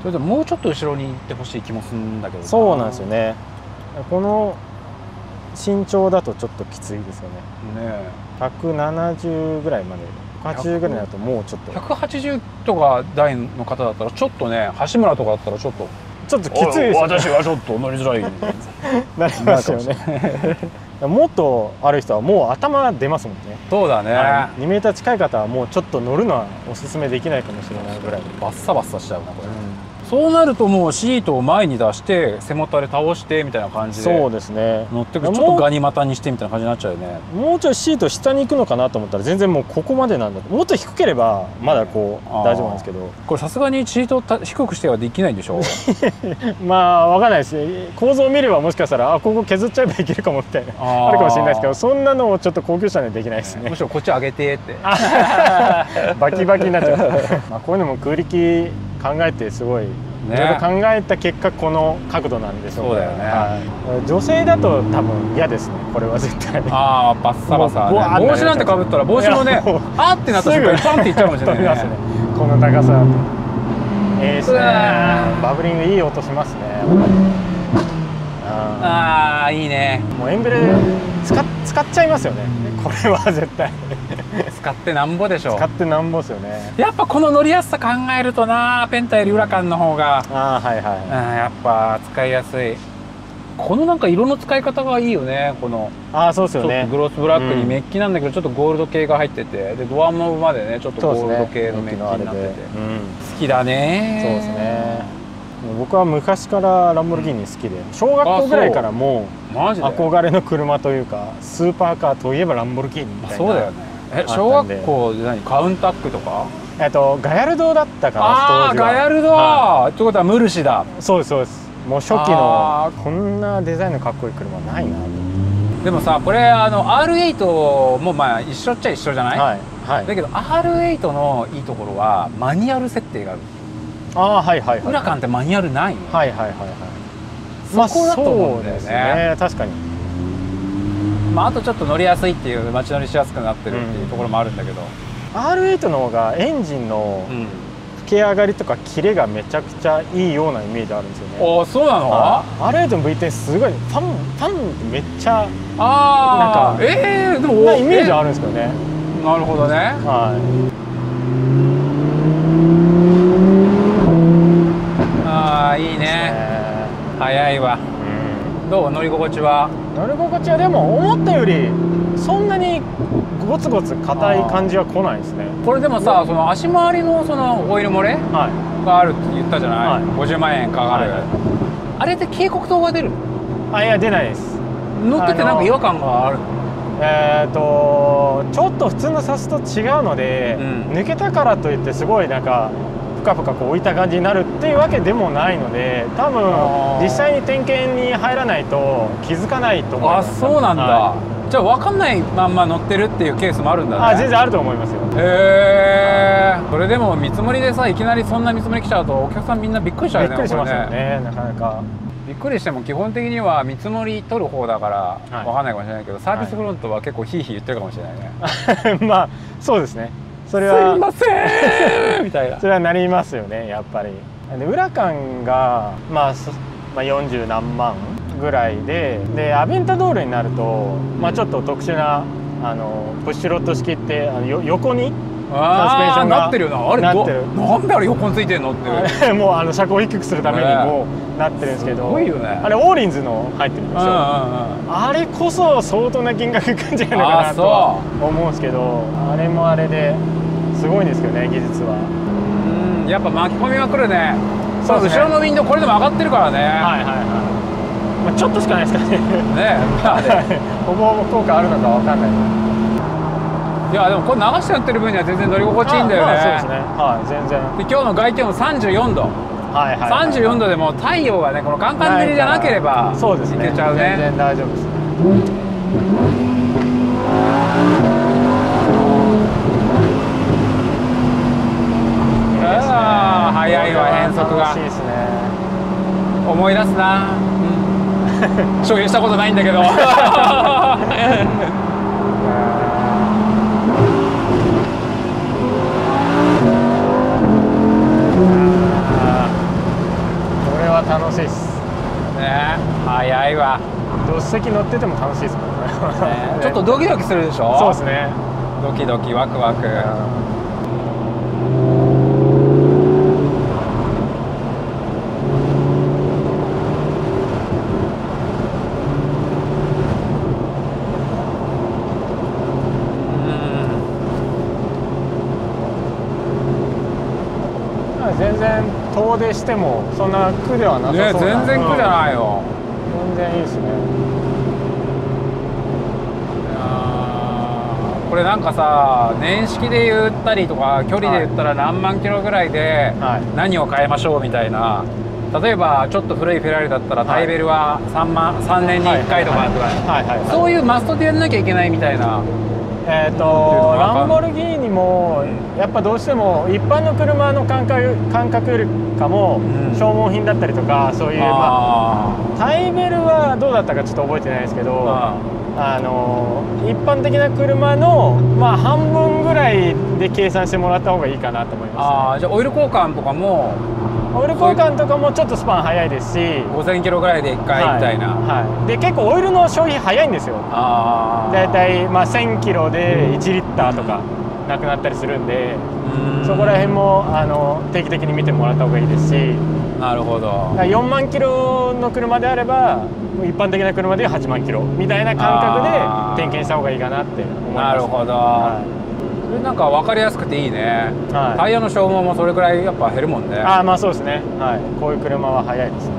それでもうちょっと後ろに行ってほしい気もするんだけど。 そうなんですよね。この身長だとちょっときついですよね。ね、ひゃくななじゅうぐらいまで、ひゃくはちじゅうぐらいだともうちょっと。 ひゃくはちじゅうとか台の方だったらちょっとね、橋村とかだったらちょっとちょっときついですよね。 私はちょっと乗りづらいなりますよね。もっとある人はもう頭出ますもんね。 そうだね、 はい、にメーター近い方はもうちょっと乗るのはおすすめできないかもしれないぐらいバッサバッサしちゃうなこれ、うん、そうなるともうシートを前に出して背もたれ倒してみたいな感じで、 そうですね、 乗ってくる。ちょっとガニ股にしてみたいな感じになっちゃうよね。 もうちょいシート下に行くのかなと思ったら全然もうここまでなんだと。もっと低ければまだこう大丈夫なんですけど、 これさすがにシート低くしてはできないんでしょうまあ分かんないです。構造を見ればもしかしたらあここ削っちゃえばいけるかもみたいなあるかもしれないですけど、そんなのをちょっと高級車にはできないですね。 むしろこっち上げてってバキバキになっちゃうまあこういうのも空力考えてすごいいろいろ考えた結果この角度なんでしょうね。 そうだよね、 はい、女性だと多分嫌ですねこれは絶対。 ああバッサバサ、ね、帽子なんてかぶったら帽子もねあーってなった瞬間にパンっていっちゃうかもしれないね。ねこの高さだと。ええですね。バブリングいい音しますね。 ああいいね。 もうエンブレ使っ使っちゃいますよねこれは絶対。 使ってなんぼでしょ。 使ってなんぼですよね。 やっぱこの乗りやすさ考えるとな、ペンタよりウラカンの方が、 あはいはい、 うん、やっぱ使いやすい。このなんか色の使い方がいいよね。このあそうですよね。 グロスブラックにメッキなんだけど、ちょっとゴールド系が入ってて、でドアノブまでねちょっとゴールド系のメッキになってて、ね、うん、好きだね。 そうですね。僕は昔からランボルギーニ好きで、小学校ぐらいからもう憧れの車というかスーパーカーといえばランボルギーニみたいな。 そうだよね。え小学校で何カウンタックとか？ えっとガヤルドだったかな。 ああガヤルド、はい、ってことはムルシだ。 そうですそうです。もう初期のこんなデザインのかっこいい車ないなと。 でもさこれあの アールエイト もまあ一緒っちゃ一緒じゃない？はい、はい、だけど アールエイト のいいところはマニュアル設定がある。ああはいはいはい。ウラカンってマニュアルないの？はいはいはいはい。そこだと思うんだよね。ね確かに。まああとちょっと乗りやすいっていう街乗りしやすくなってるっていうところもあるんだけど、うん、アールエイト の方がエンジンの吹き上がりとかキレがめちゃくちゃいいようなイメージあるんですよね。ああそうなの？ アールエイト の ブイテン すごいファンファンってめっちゃあなんかええー、でもなイメージあるんですけどね。なるほどね。はい。ああいいね。早いわ。どう乗り心地は？乗り心地はでも思ったよりそんなにゴツゴツ硬い感じは来ないですね。これでもさその足回りのそのオイル漏れがあるって言ったじゃない、はい、ごじゅうまんえんかかる、はい、あれって警告灯が出る？あいや出ないです。乗っててなんか違和感があるの？えーとちょっと普通のサスと違うので、うん、抜けたからといってすごいなんかぷかぷかこう置いた感じになるっていうわけでもないので、多分実際に点検に入らないと気づかないと思います。あ、そうなんだ。はい、じゃあ分かんないまんま乗ってるっていうケースもあるんだね。あ、全然あると思いますよ。へえ。それでも見積もりでさいきなりそんな見積もり来ちゃうとお客さんみんなびっくりしちゃうよね。びっくりしますよね。なかなか。びっくりしても基本的には見積もり取る方だから分かんないかもしれないけど、はい、サービスフロントは結構ヒーヒー言ってるかもしれないね。まあそうですね。それはすいませんみたいな。それはなりますよねやっぱり。でウラカンが、まあ、まあよんじゅうなんまんぐらいで、でアベンタドールになると、まあ、ちょっと特殊なあのプッシュロッド式ってあのよ横にサスペンションがなってるよな。あれなってる。なんであれ横についてんのってもうあの車高を低くするためにもなってるんですけど、すごいよね。あれオーリンズの入ってるでしょ。あれこそ相当な金額いくんじゃないのかなとは思うんですけど、あれもあれですごいんですけどね技術は。うん、やっぱ巻き込みはくるね。そうですね。後ろのウィンドウこれでも上がってるからね。はいはいはい。まあちょっとしかないですからね。ねえ。ほぼほぼ効果あるのかわかんない。いやでもこれ流してやってる分には全然乗り心地いいんだよね。そうですね。はい、全然。で今日の外気温さんじゅうよんど。はいはい。さんじゅうよんどでも太陽がねこのカンカン照りじゃなければそうですね。いけちゃうね。全然大丈夫ですね。ああ早いわ変速が。楽しいですね。思い出すな。うん。所有したことないんだけど。楽しいっすね。早いわ。助手席乗ってても楽しいですもんね。ちょっとドキドキするでしょ。そうですね。ドキドキワクワク。全然遠出してもそんな苦ではなさそうな。全然苦じゃないよ。全然いいですね。いやこれなんかさ年式で言ったりとか距離で言ったら何万キロぐらいで何を変えましょうみたいな、例えばちょっと古いフェラーリだったらタイベルはさんまんさんねんにいっかいとかとかそういうマストでやんなきゃいけないみたいなえーとランボルギーニもやっぱどうしても一般の車の感覚感覚よりかも消耗品だったりとか、そういう、まあ、タイベルはどうだったかちょっと覚えてないですけど、あの一般的な車の、まあ、半分ぐらいで計算してもらった方がいいかなと思いますね。 ああ、じゃあオイル交換とかもオイル交換とかもちょっとスパン早いですし、 ごせんキロぐらいでいっかいみたいな、 はいはい、で結構オイルの消費早いんですよ。だいたいまあせんキロでいちリッターとかなくなったりするんで、うん、そこら辺もあの定期的に見てもらった方がいいですし。 なるほど。 よんまんキロの車であれば一般的な車ではちまんキロみたいな感覚で点検した方がいいかなって思います。 なるほど、はい、それなんか分かりやすくていいね、はい、タイヤの消耗もそれくらいやっぱ減るもんね。 ああ、まあそうですね、はい、こういう車は速いですね。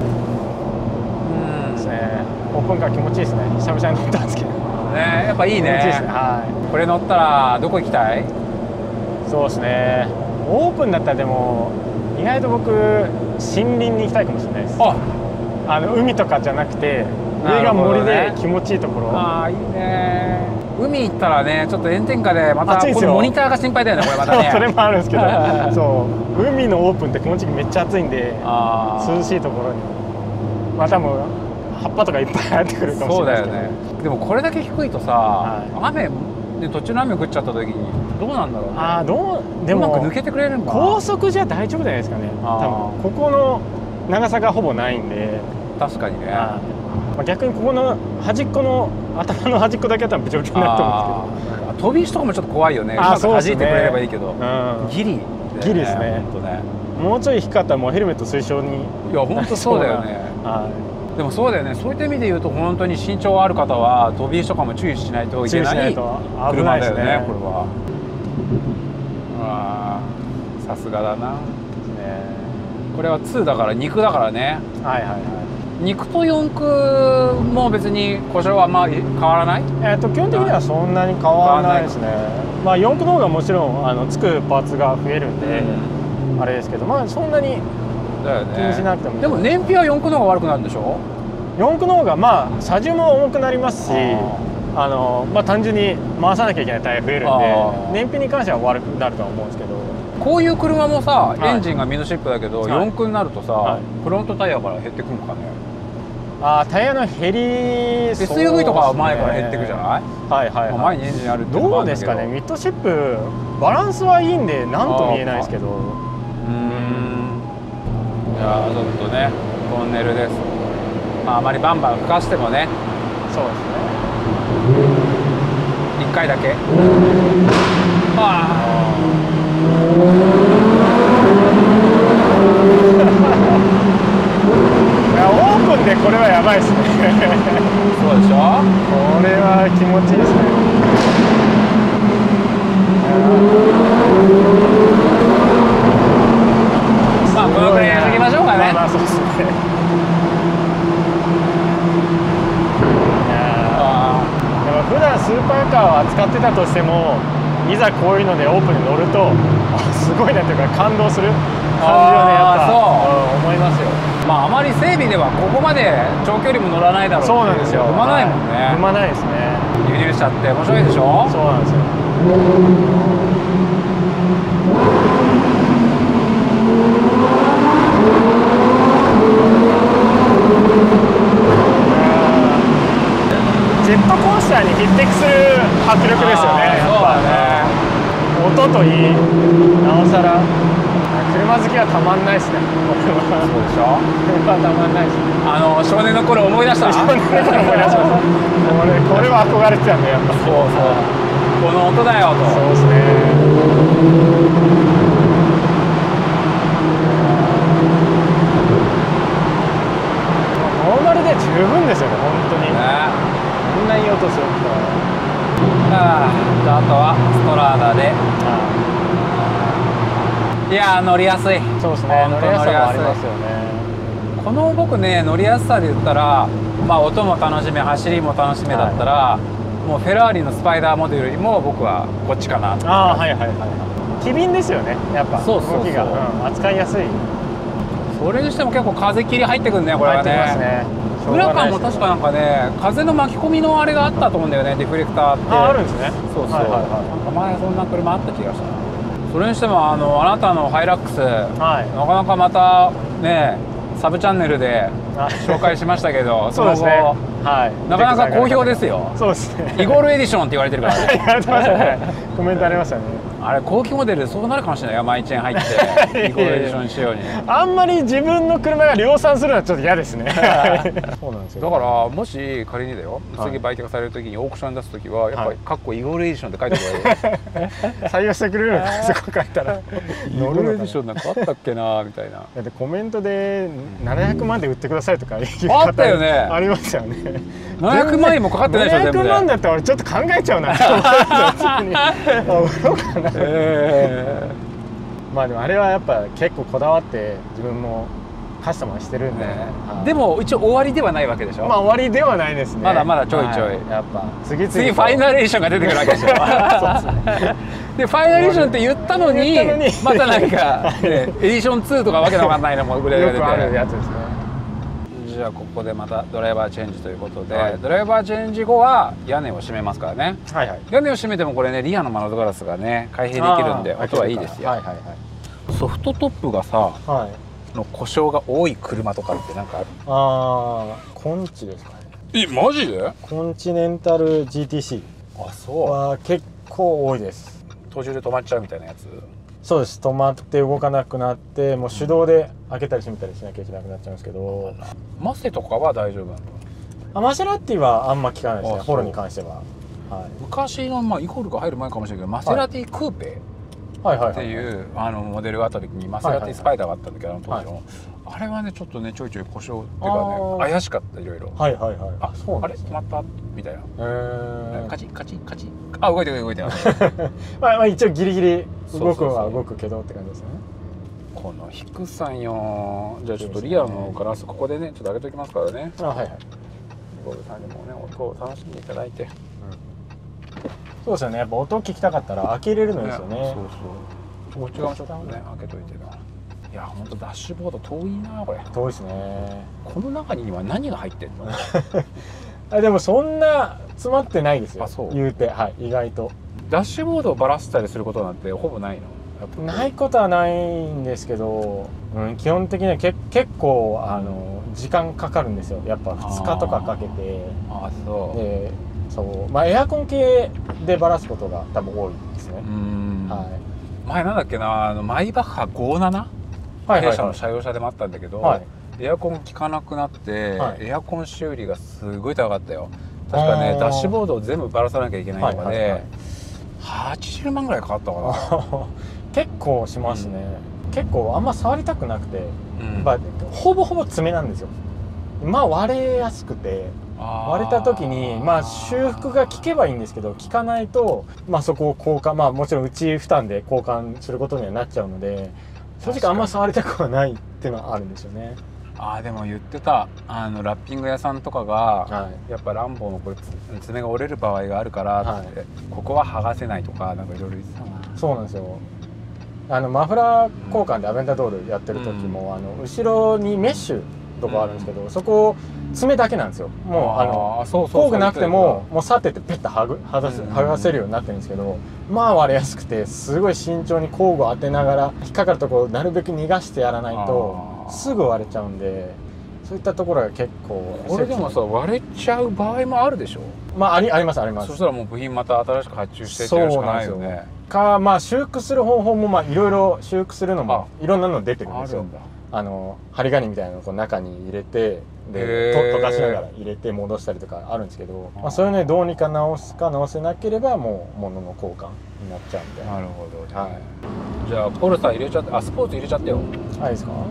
うんですね。オープンカー気持ちいいですね。久々に乗ったんですけどね、やっぱいいね。気持ちいいですね、はい、これ乗ったらどこ行きたい？そうですね、 オープンだったらでも意外と僕森林に行きたいかもしれないです。ああの海とかじゃなくて上が森で気持ちいいところ、ね、 ああいいね。海行ったらねちょっと炎天下でまたこのモニターが心配だよねこれまたねそれもあるんですけどそう海のオープンってこの時期めっちゃ暑いんで涼しいところにまあ多分葉っぱとかいっぱい入ってくるかもしれないですけど。そうだよね。 でもこれだけ低いとさ、はい、雨で途中の雨降っちゃった時にどうなんだろうね。ああ、どうでもうまく抜けてくれるのかな。 高速じゃ大丈夫じゃないですかね。多分ここの長さがほぼないんで。 確かにね。 まあ、逆にここの端っこの頭の端っこだけだったらぶちょぶちょになると思うんですけど、 飛び石とかもちょっと怖いよね。うまく弾いてくれればいいけど、うん、ギリ、ね、 ギリですね。本当ね。もうちょい低かったらもうヘルメット推奨に。 いや本当そうだよね。はい。でもそうだよね。そういった意味で言うと本当に身長ある方は飛び石とかも注意しないといけない車だよね。これは。ああ、さすがだな。これはツーだから肉だからね。はいはいはい。肉と四駆も別に故障はあんまり変わらない？ えっと基本的にはそんなに変わらないですね。まあ四駆の方がもちろんあのつくパーツが増えるんで、うん、あれですけど、まあそんなに気にしなくてもいい。 でも燃費は四駆の方が悪くなるんでしょ？ 四駆の方がまあ車重も重くなりますし、あのまあ単純に回さなきゃいけないタイヤ増えるんで、燃費に関しては悪くなるとは思うんですけど。 こういう車もさ、エンジンがミドシップだけど、はい、四駆になるとさ、はい、フロントタイヤから減ってくるのかね。 ああ、タイヤの減り、 エスユーブイ とかは前から減ってくじゃない？はいはい、はい、前にエンジンあるっていうのもあるんだけど。 どうですかね、ミッドシップバランスはいいんで何とも言えないですけど。うーん。じゃあちょっとね、トンネルです。まああまりバンバン吹かしてもね。 そうですね。いっかいだけ。ああ。オープンでこれはやばいですねそうでしょ。 これは気持ちいいですね。 まあこのくらいやっておきましょうかね。まあまあそうですね。いやでも普段スーパーカーを扱ってたとしてもいざこういうのでオープンに乗るとすごいなというか感動する感じはねやっぱそう、うん、思いますよ。 まああまり整備ではここまで長距離も乗らないだろう。 そうなんですよ。 踏まないもんね。 踏まないですね。 輸入車って面白いでしょ。 そうなんですよ。ジェットコースターに匹敵する迫力ですよね。 そうだね。 音といい、なおさら車好きはたまんないですね。 そうでしょ。 車はたまんないですね。 あの少年の頃思い出した。 少年の頃思い出しました。これこれは憧れてたんだやっぱ。 そうそう。この音だよと。 そうですね。ノーマルで十分ですよね本当に。ね。こんないい音するんだ。 ああ、じゃああとはストラーダで。いやー乗りやすい。 そうですね。乗りやすさもありますよね。 この僕ね乗りやすさで言ったら、まあ音も楽しめ走りも楽しめだったら、はい、もうフェラーリのスパイダーモデルよりも僕はこっちかな。 ああはいはいはい。機敏ですよねやっぱ。そうそうそう。動きが、うん、扱いやすい。 それにしても結構風切り入ってくるねこれはね。 入ってきますね。 裏感も確かなんかね、風の巻き込みのあれがあったと思うんだよね、ディフレクターって。 あ、あるんですね。 そうそう、なんか前そんな車あった気がしたな。それにしてもあのあなたのハイラックス、はい、なかなかまたねサブチャンネルで紹介しましたけど、その後、はい、なかなか好評ですよ。そうですね。イゴールエディションって言われてるからね。言われてましたね。コメントありましたね。あれ後期モデルでそうなるかもしれないよ、マイチェーン入ってイゴールエディション仕様に。 あんまり自分の車が量産するのはちょっと嫌ですね。 そうなんですよ。だからもし仮にだよ、次売却される時にオークションに出す時はやっぱり「かっこイゴールエディション」って書いておくわけ。採用してくれるのか、そこ書いたら。イゴールエディションなんかあったっけなみたいな。 だってコメントでななひゃくまんで売ってくださいとかあったよね。 ありましたよね。 ななひゃくまん円もかかってないでしょ、全部で。 ななひゃくまんだったら俺ちょっと考えちゃうな。まあでもあれはやっぱ結構こだわって自分もカスタマーしてるんで、 でも一応終わりではないわけでしょ。 まあ終わりではないですね。 まだまだちょいちょいやっぱ次々次ファイナルエディションが出てくるわけでしょ。でファイナルエディションって言ったのにまたなんかエディションツーとかわけのわかんないのもグレーが出て、よくあるやつですね。じゃあここでまたドライバーチェンジということで、はい、ドライバーチェンジ後は屋根を閉めますからね。はい、はい、屋根を閉めてもこれねリアの窓ガラスがね開閉できるんで音はいいですよ。はいはいはい、ソフトトップがさ、はい、の故障が多い車とかってなんかある？ああ、コンチですかね。 え、マジで？ コンチネンタル ジーティーシー あ、そうは結構多いです。 途中で止まっちゃうみたいなやつ？ そうです。止まって動かなくなってもう手動で開けたり閉めたりしなきゃいけなくなっちゃうんですけど、 マセとかは大丈夫なの？ あ、マセラティはあんま効かないですね、フォルに関しては。はい、 昔の、まあ、イコールが入る前かもしれないけどマセラティクーペっていうあのモデルがあった時にマセラティスパイダーがあったんだけど、あの当時の、はい、あれはねちょっとねちょいちょい故障っていうかね怪しかった、いろいろ。はいはいはい。あ、そうなんですね。あれ止まったみたいな。へえ。カチカチカチ。あ、動いてる動いてる。 まあまあ一応ギリギリ動くは動くけどって感じですね。 この低さんよ。じゃあちょっとリアのガラスここでねちょっと上げておきますからね。あ、はいはい。ゴルさんにもね音を楽しんでいただいて。そうですよね。やっぱ音聞きたかったら開けれるのですよね。そうそう。こっち側もちょっとね開けといてな。いや本当ダッシュボード遠いなこれ。遠いですね。この中には何が入ってんの？あ、でもそんな詰まってないですよ。あ、そう。言うて、はい、意外と。ダッシュボードをばらしたりすることなんてほぼないの？ないことはないんですけど、うん、基本的にはけ結構あの時間かかるんですよ。やっぱふつかとかかけて。あ、そう。で、そう、まあエアコン系でばらすことが多分多いですね。うん。はい。前なんだっけな、あのマイバッハごじゅうなな、弊社の車用車でもあったんだけど、はい、エアコン効かなくなって、はい、エアコン修理がすごい高かったよ。確かねダッシュボードを全部ばらさなきゃいけないのではちじゅうまんぐらいかかったかな。結構しますね。うん、結構あんま触りたくなくて、うん、まあ、ほぼほぼ爪なんですよ。まあ割れやすくて、割れた時にまあ修復が効けばいいんですけど、効かないと、まあ、そこを交換、まあもちろんうち負担で交換することにはなっちゃうので、正直あんま触りたくはないっていうのはあるんですよね。ああ、でも言ってたあのラッピング屋さんとかが、はい、やっぱランボーのこれ爪が折れる場合があるからって、はい、ここは剥がせないとかなんかいろいろ言ってたな。そうなんですよ。あのマフラー交換でアベンタドールやってる時も、うん、あの後ろにメッシュとかあるんですけど、うん、そこ爪だけなんですよ。もうあの工具なくてももうさっててペッと剥がせ、剥がせるようになってるんですけど、まあ割れやすくてすごい慎重に工具を当てながら引っかかるところをなるべく逃がしてやらないとすぐ割れちゃうんで、そういったところが結構。これでもさ割れちゃう場合もあるでしょ。まあありありますあります。そしたらもう部品また新しく発注してってやるしかないよね。かまあ修復する方法もまあいろいろ修復するのもいろんなの出てるんですよ。あの針金みたいなのをこう中に入れてでと溶かしながら入れて戻したりとかあるんですけど、まあ、そういうのでどうにか直すか直せなければもう物の交換になっちゃうんで。なるほど、はい、じゃあポルサー入れちゃって、あスポーツ入れちゃってよ。あ、いいですか。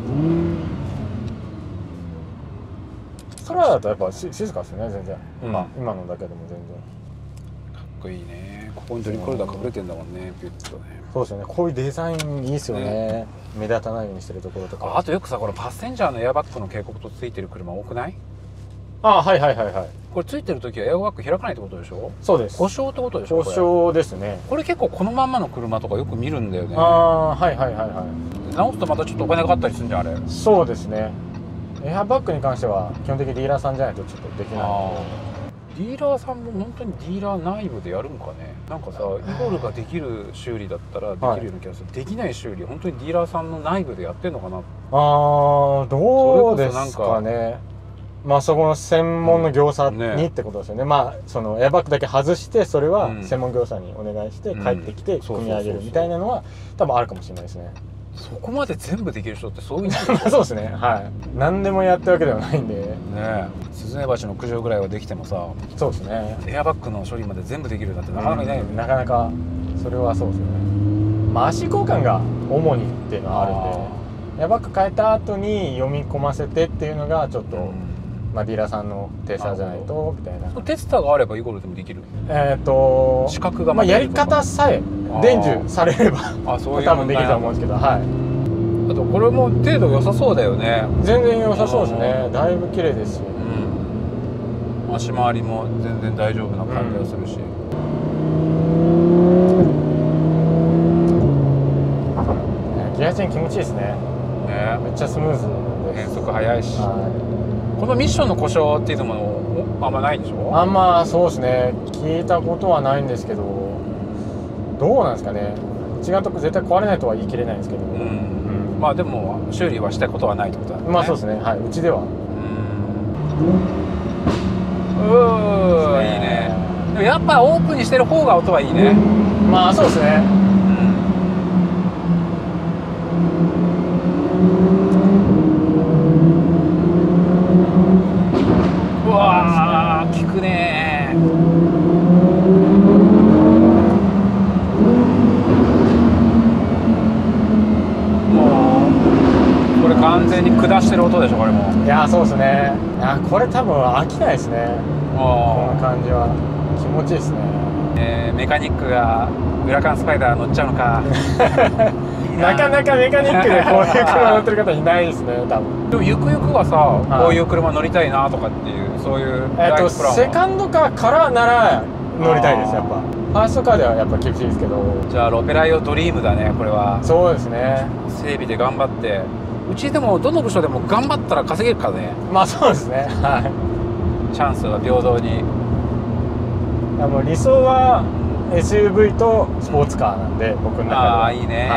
それだとやっぱし静かですね全然、うん、まあ今のだけでも全然かっこいいね。ここにトリコルダー隠れてんだもんね、ピュッとね。そうですよね。こういうデザインいいですよね。ね、目立たないようにしてるところとか。あとよくさこのパッセンジャーのエアバッグの警告とついてる車多くない？あ、はいはいはいはい。これついてる時はエアバッグ開かないってことでしょ？そうです。故障ってことでしょ？故障ですね。これ結構このまんまの車とかよく見るんだよね。ああ、はいはいはいはい。直すとまたちょっとお金かかったりするんじゃんあれ。そうですね。 エアバッグに関しては基本的にディーラーさんじゃないとちょっとできないので。ディーラーさんも本当にディーラー内部でやるんかね。なんかさ、イゴルができる修理だったらできるような気がする、はい、できない修理本当にディーラーさんの内部でやってんのかな。ああ、どうですかね。まあそこの専門の業者にってことですよね。まあそのエアバッグだけ外してそれは専門業者にお願いして帰ってきて組み上げるみたいなのは多分あるかもしれないですね。 そこまで全部できる人ってそういうそうですね。はい。何でもやったわけではないんで。 ね。スズメバチの駆除ぐらいはできてもさ。 そうですね。 エアバッグの処理まで全部できるなんてなかなかいないよね。 なかなかそれはそうですよね。まあ足交換が主にっていうのはあるんで、エアバッグ変えた後に読み込ませてっていうのがちょっと。まあディーラーさんのテスターじゃないとみたいな。 テスターがあればイゴルでもできる。 えっと資格がまあやり方さえ伝授されれば多分できると思うんですけど、はい。 あとこれも程度良さそうだよね。 全然良さそうですね。だいぶ綺麗ですし、 うん、足回りも全然大丈夫な感じがするし、 うん、ギアチェン気持ちいいですね。ね、めっちゃスムーズで変速早いし。このミッションの故障っていうのもあんまないんでしょ。 あんまそうですね、聞いたことはないんですけど、どうなんですかね。違うとこ絶対壊れないとは言い切れないんですけど、うん、うん、 まあでも修理はしたことはないってことだね。 まあそうですね、はい、うちでは。 うん、いいね。でもやっぱオープンにしてる方が音はいいね。 まあそうですね。 うわー、効くねー。もうこれ完全に下してる音でしょ、これも。 いやそうですね。いやこれ多分飽きないですね。この感じは気持ちいいですね。 えー、メカニックがウラカンスパイダー乗っちゃうのか。 なかなかメカニックでこういう車乗ってる方いないですね、多分。 でもゆくゆくはさ、はい、こういう車乗りたいなとかっていうそういうえっとセカンドカーからなら乗りたいです。やっぱファーストカーではやっぱ厳しいですけど。 じゃあロペライオドリームだね、これは。 そうですね。 整備で頑張って、うちでもどの部署でも頑張ったら稼げるからね。 まあそうですね、はい。 チャンスは平等に。 あの理想は エスユーブイ とスポーツカーなんで、僕の中では。 ああいいね、はい。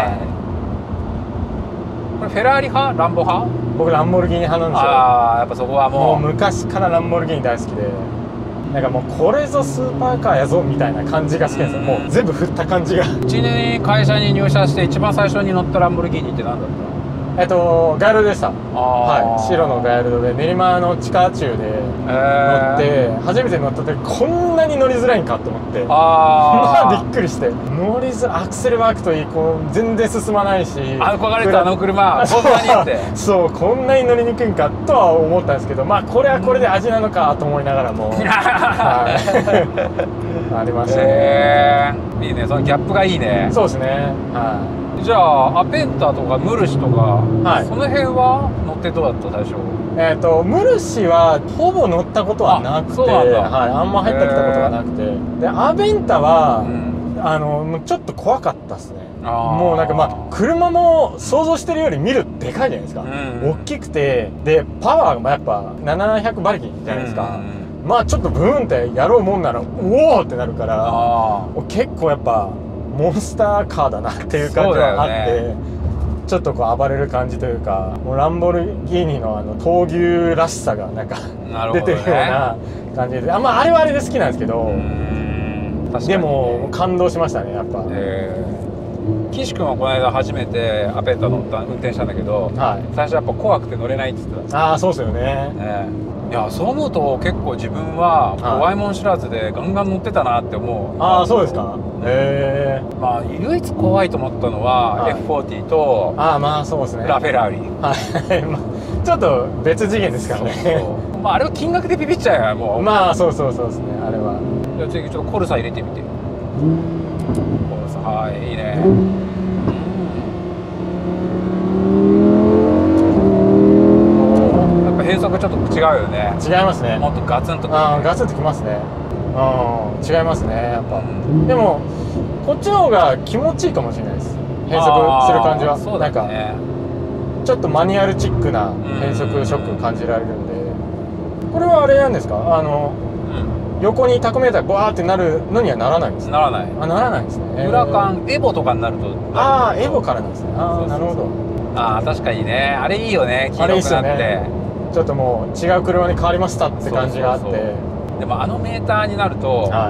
これフェラーリ派ランボ派？ 僕ランボルギーニ派なんですよ。 ああやっぱそこはもうもう昔からランボルギーニ大好きで、なんかもうこれぞスーパーカーやぞみたいな感じが好きなんですよ。もう全部振った感じが。うちに会社に入社して一番最初に乗ったランボルギーニって何だった？ えっとガイルドでした。はい、白のガイルドで練馬の地下中で乗って、初めて乗った時こんなに乗りづらいんかと思って、ああびっくりして、乗りづらい、アクセルワークといい、こう全然進まないし、 憧れたあの車こんなにってそうこんなに乗りにくいんかとは思ったんですけど、まあこれはこれで味なのかと思いながらもありましたね。 いいね、そのギャップがいいね。 そうですね、はい。 じゃあアペンタとかムルシとか、はい、その辺は乗ってどうだった最初？ えっとムルシはほぼ乗ったことはなくて、あ、はい、あんま入ってきたことがなくて、でアベンタは、うん、あのちょっと怖かったですね。もうなんかまあ車も想像してるより見るでかいじゃないですか、うん、大きくて、でパワーがやっぱななひゃく馬力じゃないですか、うん、まあちょっとブーンってやろうもんならおおってなるから、結構やっぱモンスターカーだなっていう感じはあって、ね、ちょっとこう暴れる感じというか、もうランボルギーニのあの闘牛らしさがなんか出てるような感じで、あ、まああれはあれで好きなんですけど、でも感動しましたね、やっぱ。 岸君はこの間初めてアペンタ乗った運転したんだけど、はい、最初やっぱ怖くて乗れないって言ってた。 ああそうですよね。ね、 いやそう思うと結構自分は怖いもん知らずでガンガン乗ってたなって思う。 ああそうですか。へえ。 まあ唯一怖いと思ったのは、はい、エフフォーティー とああまあそうですね、 ラフェラーリ。 はい、まあ、ちょっと別次元ですからね。そうそう、 まああれは金額でビビっちゃうよもう。 まあそうそうそうですね、あれは。 じゃあ次ちょっとコルサ入れてみて。コルサ、はい、いいね。変速ちょっと違うよね。 違いますね。 もっとガツンと、ね、 あガツンときますね。うん、違いますねやっぱ、うん、でもこっちの方が気持ちいいかもしれないです、変速する感じは。 そうだね。 なんかちょっとマニュアルチックな変速ショック感じられるんで、これはあれなんですか、あの、うん、横にタコメーターバーってなるのにはならないんですか？ ならない。 あ、ならないんですね。 裏感エボとかになると、 ああエボからなんですね。ああなるほど。ああ確かにね、あれいいよね、黄色くなって、ね、 ちょっともう違う車に変わりましたって感じがあって。そうそうそう、 でもあのメーターになると、はい、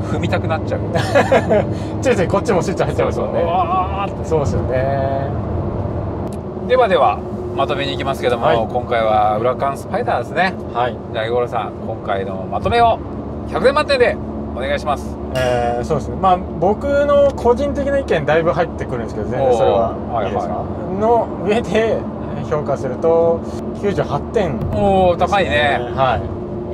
踏みたくなっちゃう。 ついついこっちもスイッチ入っちゃいますもんね。そうですよね。 ではではまとめに行きますけども、はい、今回は裏感スパイダーですね。はい。じゃあ江五郎さん、今回のまとめをひゃくてん満点でお願いします。えー、そうですね。まあ僕の個人的な意見だいぶ入ってくるんですけど、全然それはいいですか。はいはい、の上で評価するときゅうじゅうはってん、ね。おお高いね。はい。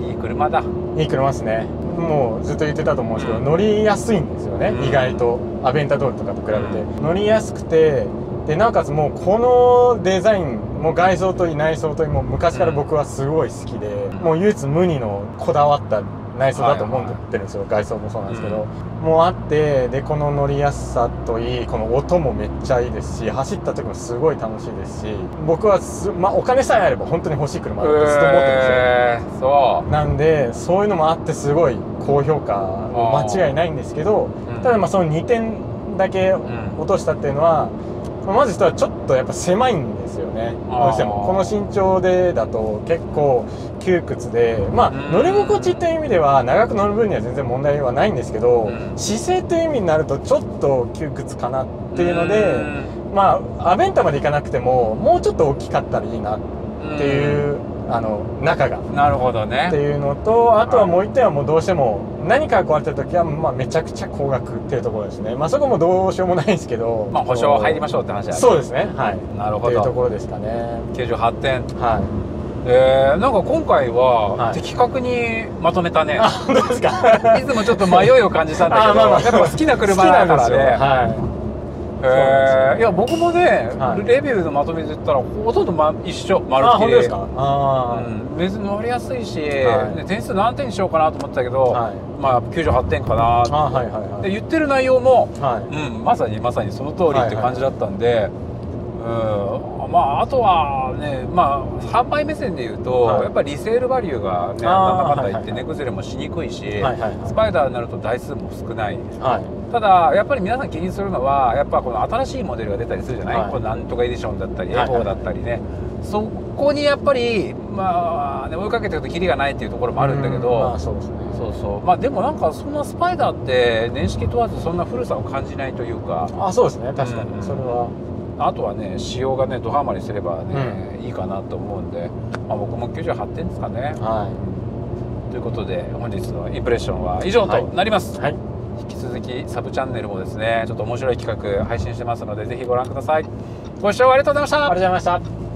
いい車だ。いい車ですね。もうずっと言ってたと思うんですけど、うん、乗りやすいんですよね。うん、意外とアベンタドールとかと比べて、うん、乗りやすくて。でなおかつもうこのデザインも外装といい内装といいもう昔から僕はすごい好きで、うん、もう唯一無二のこだわった内装だと思ってるんですよ、はいはい、外装もそうなんですけど、うん、もうあってでこの乗りやすさといいこの音もめっちゃいいですし走った時もすごい楽しいですし僕はす、まあ、お金さえあれば本当に欲しい車だってずっと思ってるんですよ、えー、そうなんでそういうのもあってすごい高評価も間違いないんですけど、うん、ただまあそのにてんだけ落としたっていうのは、うん、まず人はちょっとやっぱ狭いんですよね。どうしてもこの身長でだと結構窮屈で、まあ乗り心地という意味では長く乗る分には全然問題はないんですけど、うん、姿勢という意味になるとちょっと窮屈かなっていうので、まあアベンタまで行かなくてももうちょっと大きかったらいいなっていう、あの中がなるほどねっていうのと、あとはもう一点はもうどうしても何か壊れた時はまあめちゃくちゃ高額っていうところですね。まあそこもどうしようもないんですけど、まあ保証入りましょうって話だね。そうですね、はい、なるほどっていうところですかね。きゅうじゅうはってん、はい。えー、なんか今回は的確にまとめたね。あ、本当ですか。いつもちょっと迷いを感じたんだけど、やっぱ好きな車だからね。はい。えー、いや僕もね、はい、レビューのまとめで言ったらほとんど、ま、一緒丸っきり。あ、本当ですか。あ、うん、別に乗りやすいし、はい、点数何点にしようかなと思ってたけど、はい、まあきゅうじゅうはってんかなって、はいはいはい、で言ってる内容も、はい、うん、まさにまさにその通りっていう感じだったんで、はいはい、うん、まああとはね、まあ販売目線で言うと、はい、やっぱりリセールバリューがね、なんだかんだ言って値崩れもしにくいし、はいはいはい、スパイダーになると台数も少ない。はい、ただやっぱり皆さん気にするのはやっぱこの新しいモデルが出たりするじゃない、はい、このなんとかエディションだったりエボーだったりね、はいはいはい、そこにやっぱりまあ、ね、追いかけていくとキリがないっていうところもあるんだけど、まあそうですね、そうそう、まあでもなんかそんなスパイダーって年式問わずそんな古さを感じないというか、あ、そうですね、確かに、うん、それはあとはね仕様がねドハマりすればね、うん、いいかなと思うんで、まあ、僕もきゅうじゅうはってんですかね。はい、ということで本日のインプレッションは以上となります。はい、はい、引き続きサブチャンネルもですねちょっと面白い企画配信してますのでぜひご覧ください。ご視聴ありがとうございました。ありがとうございました。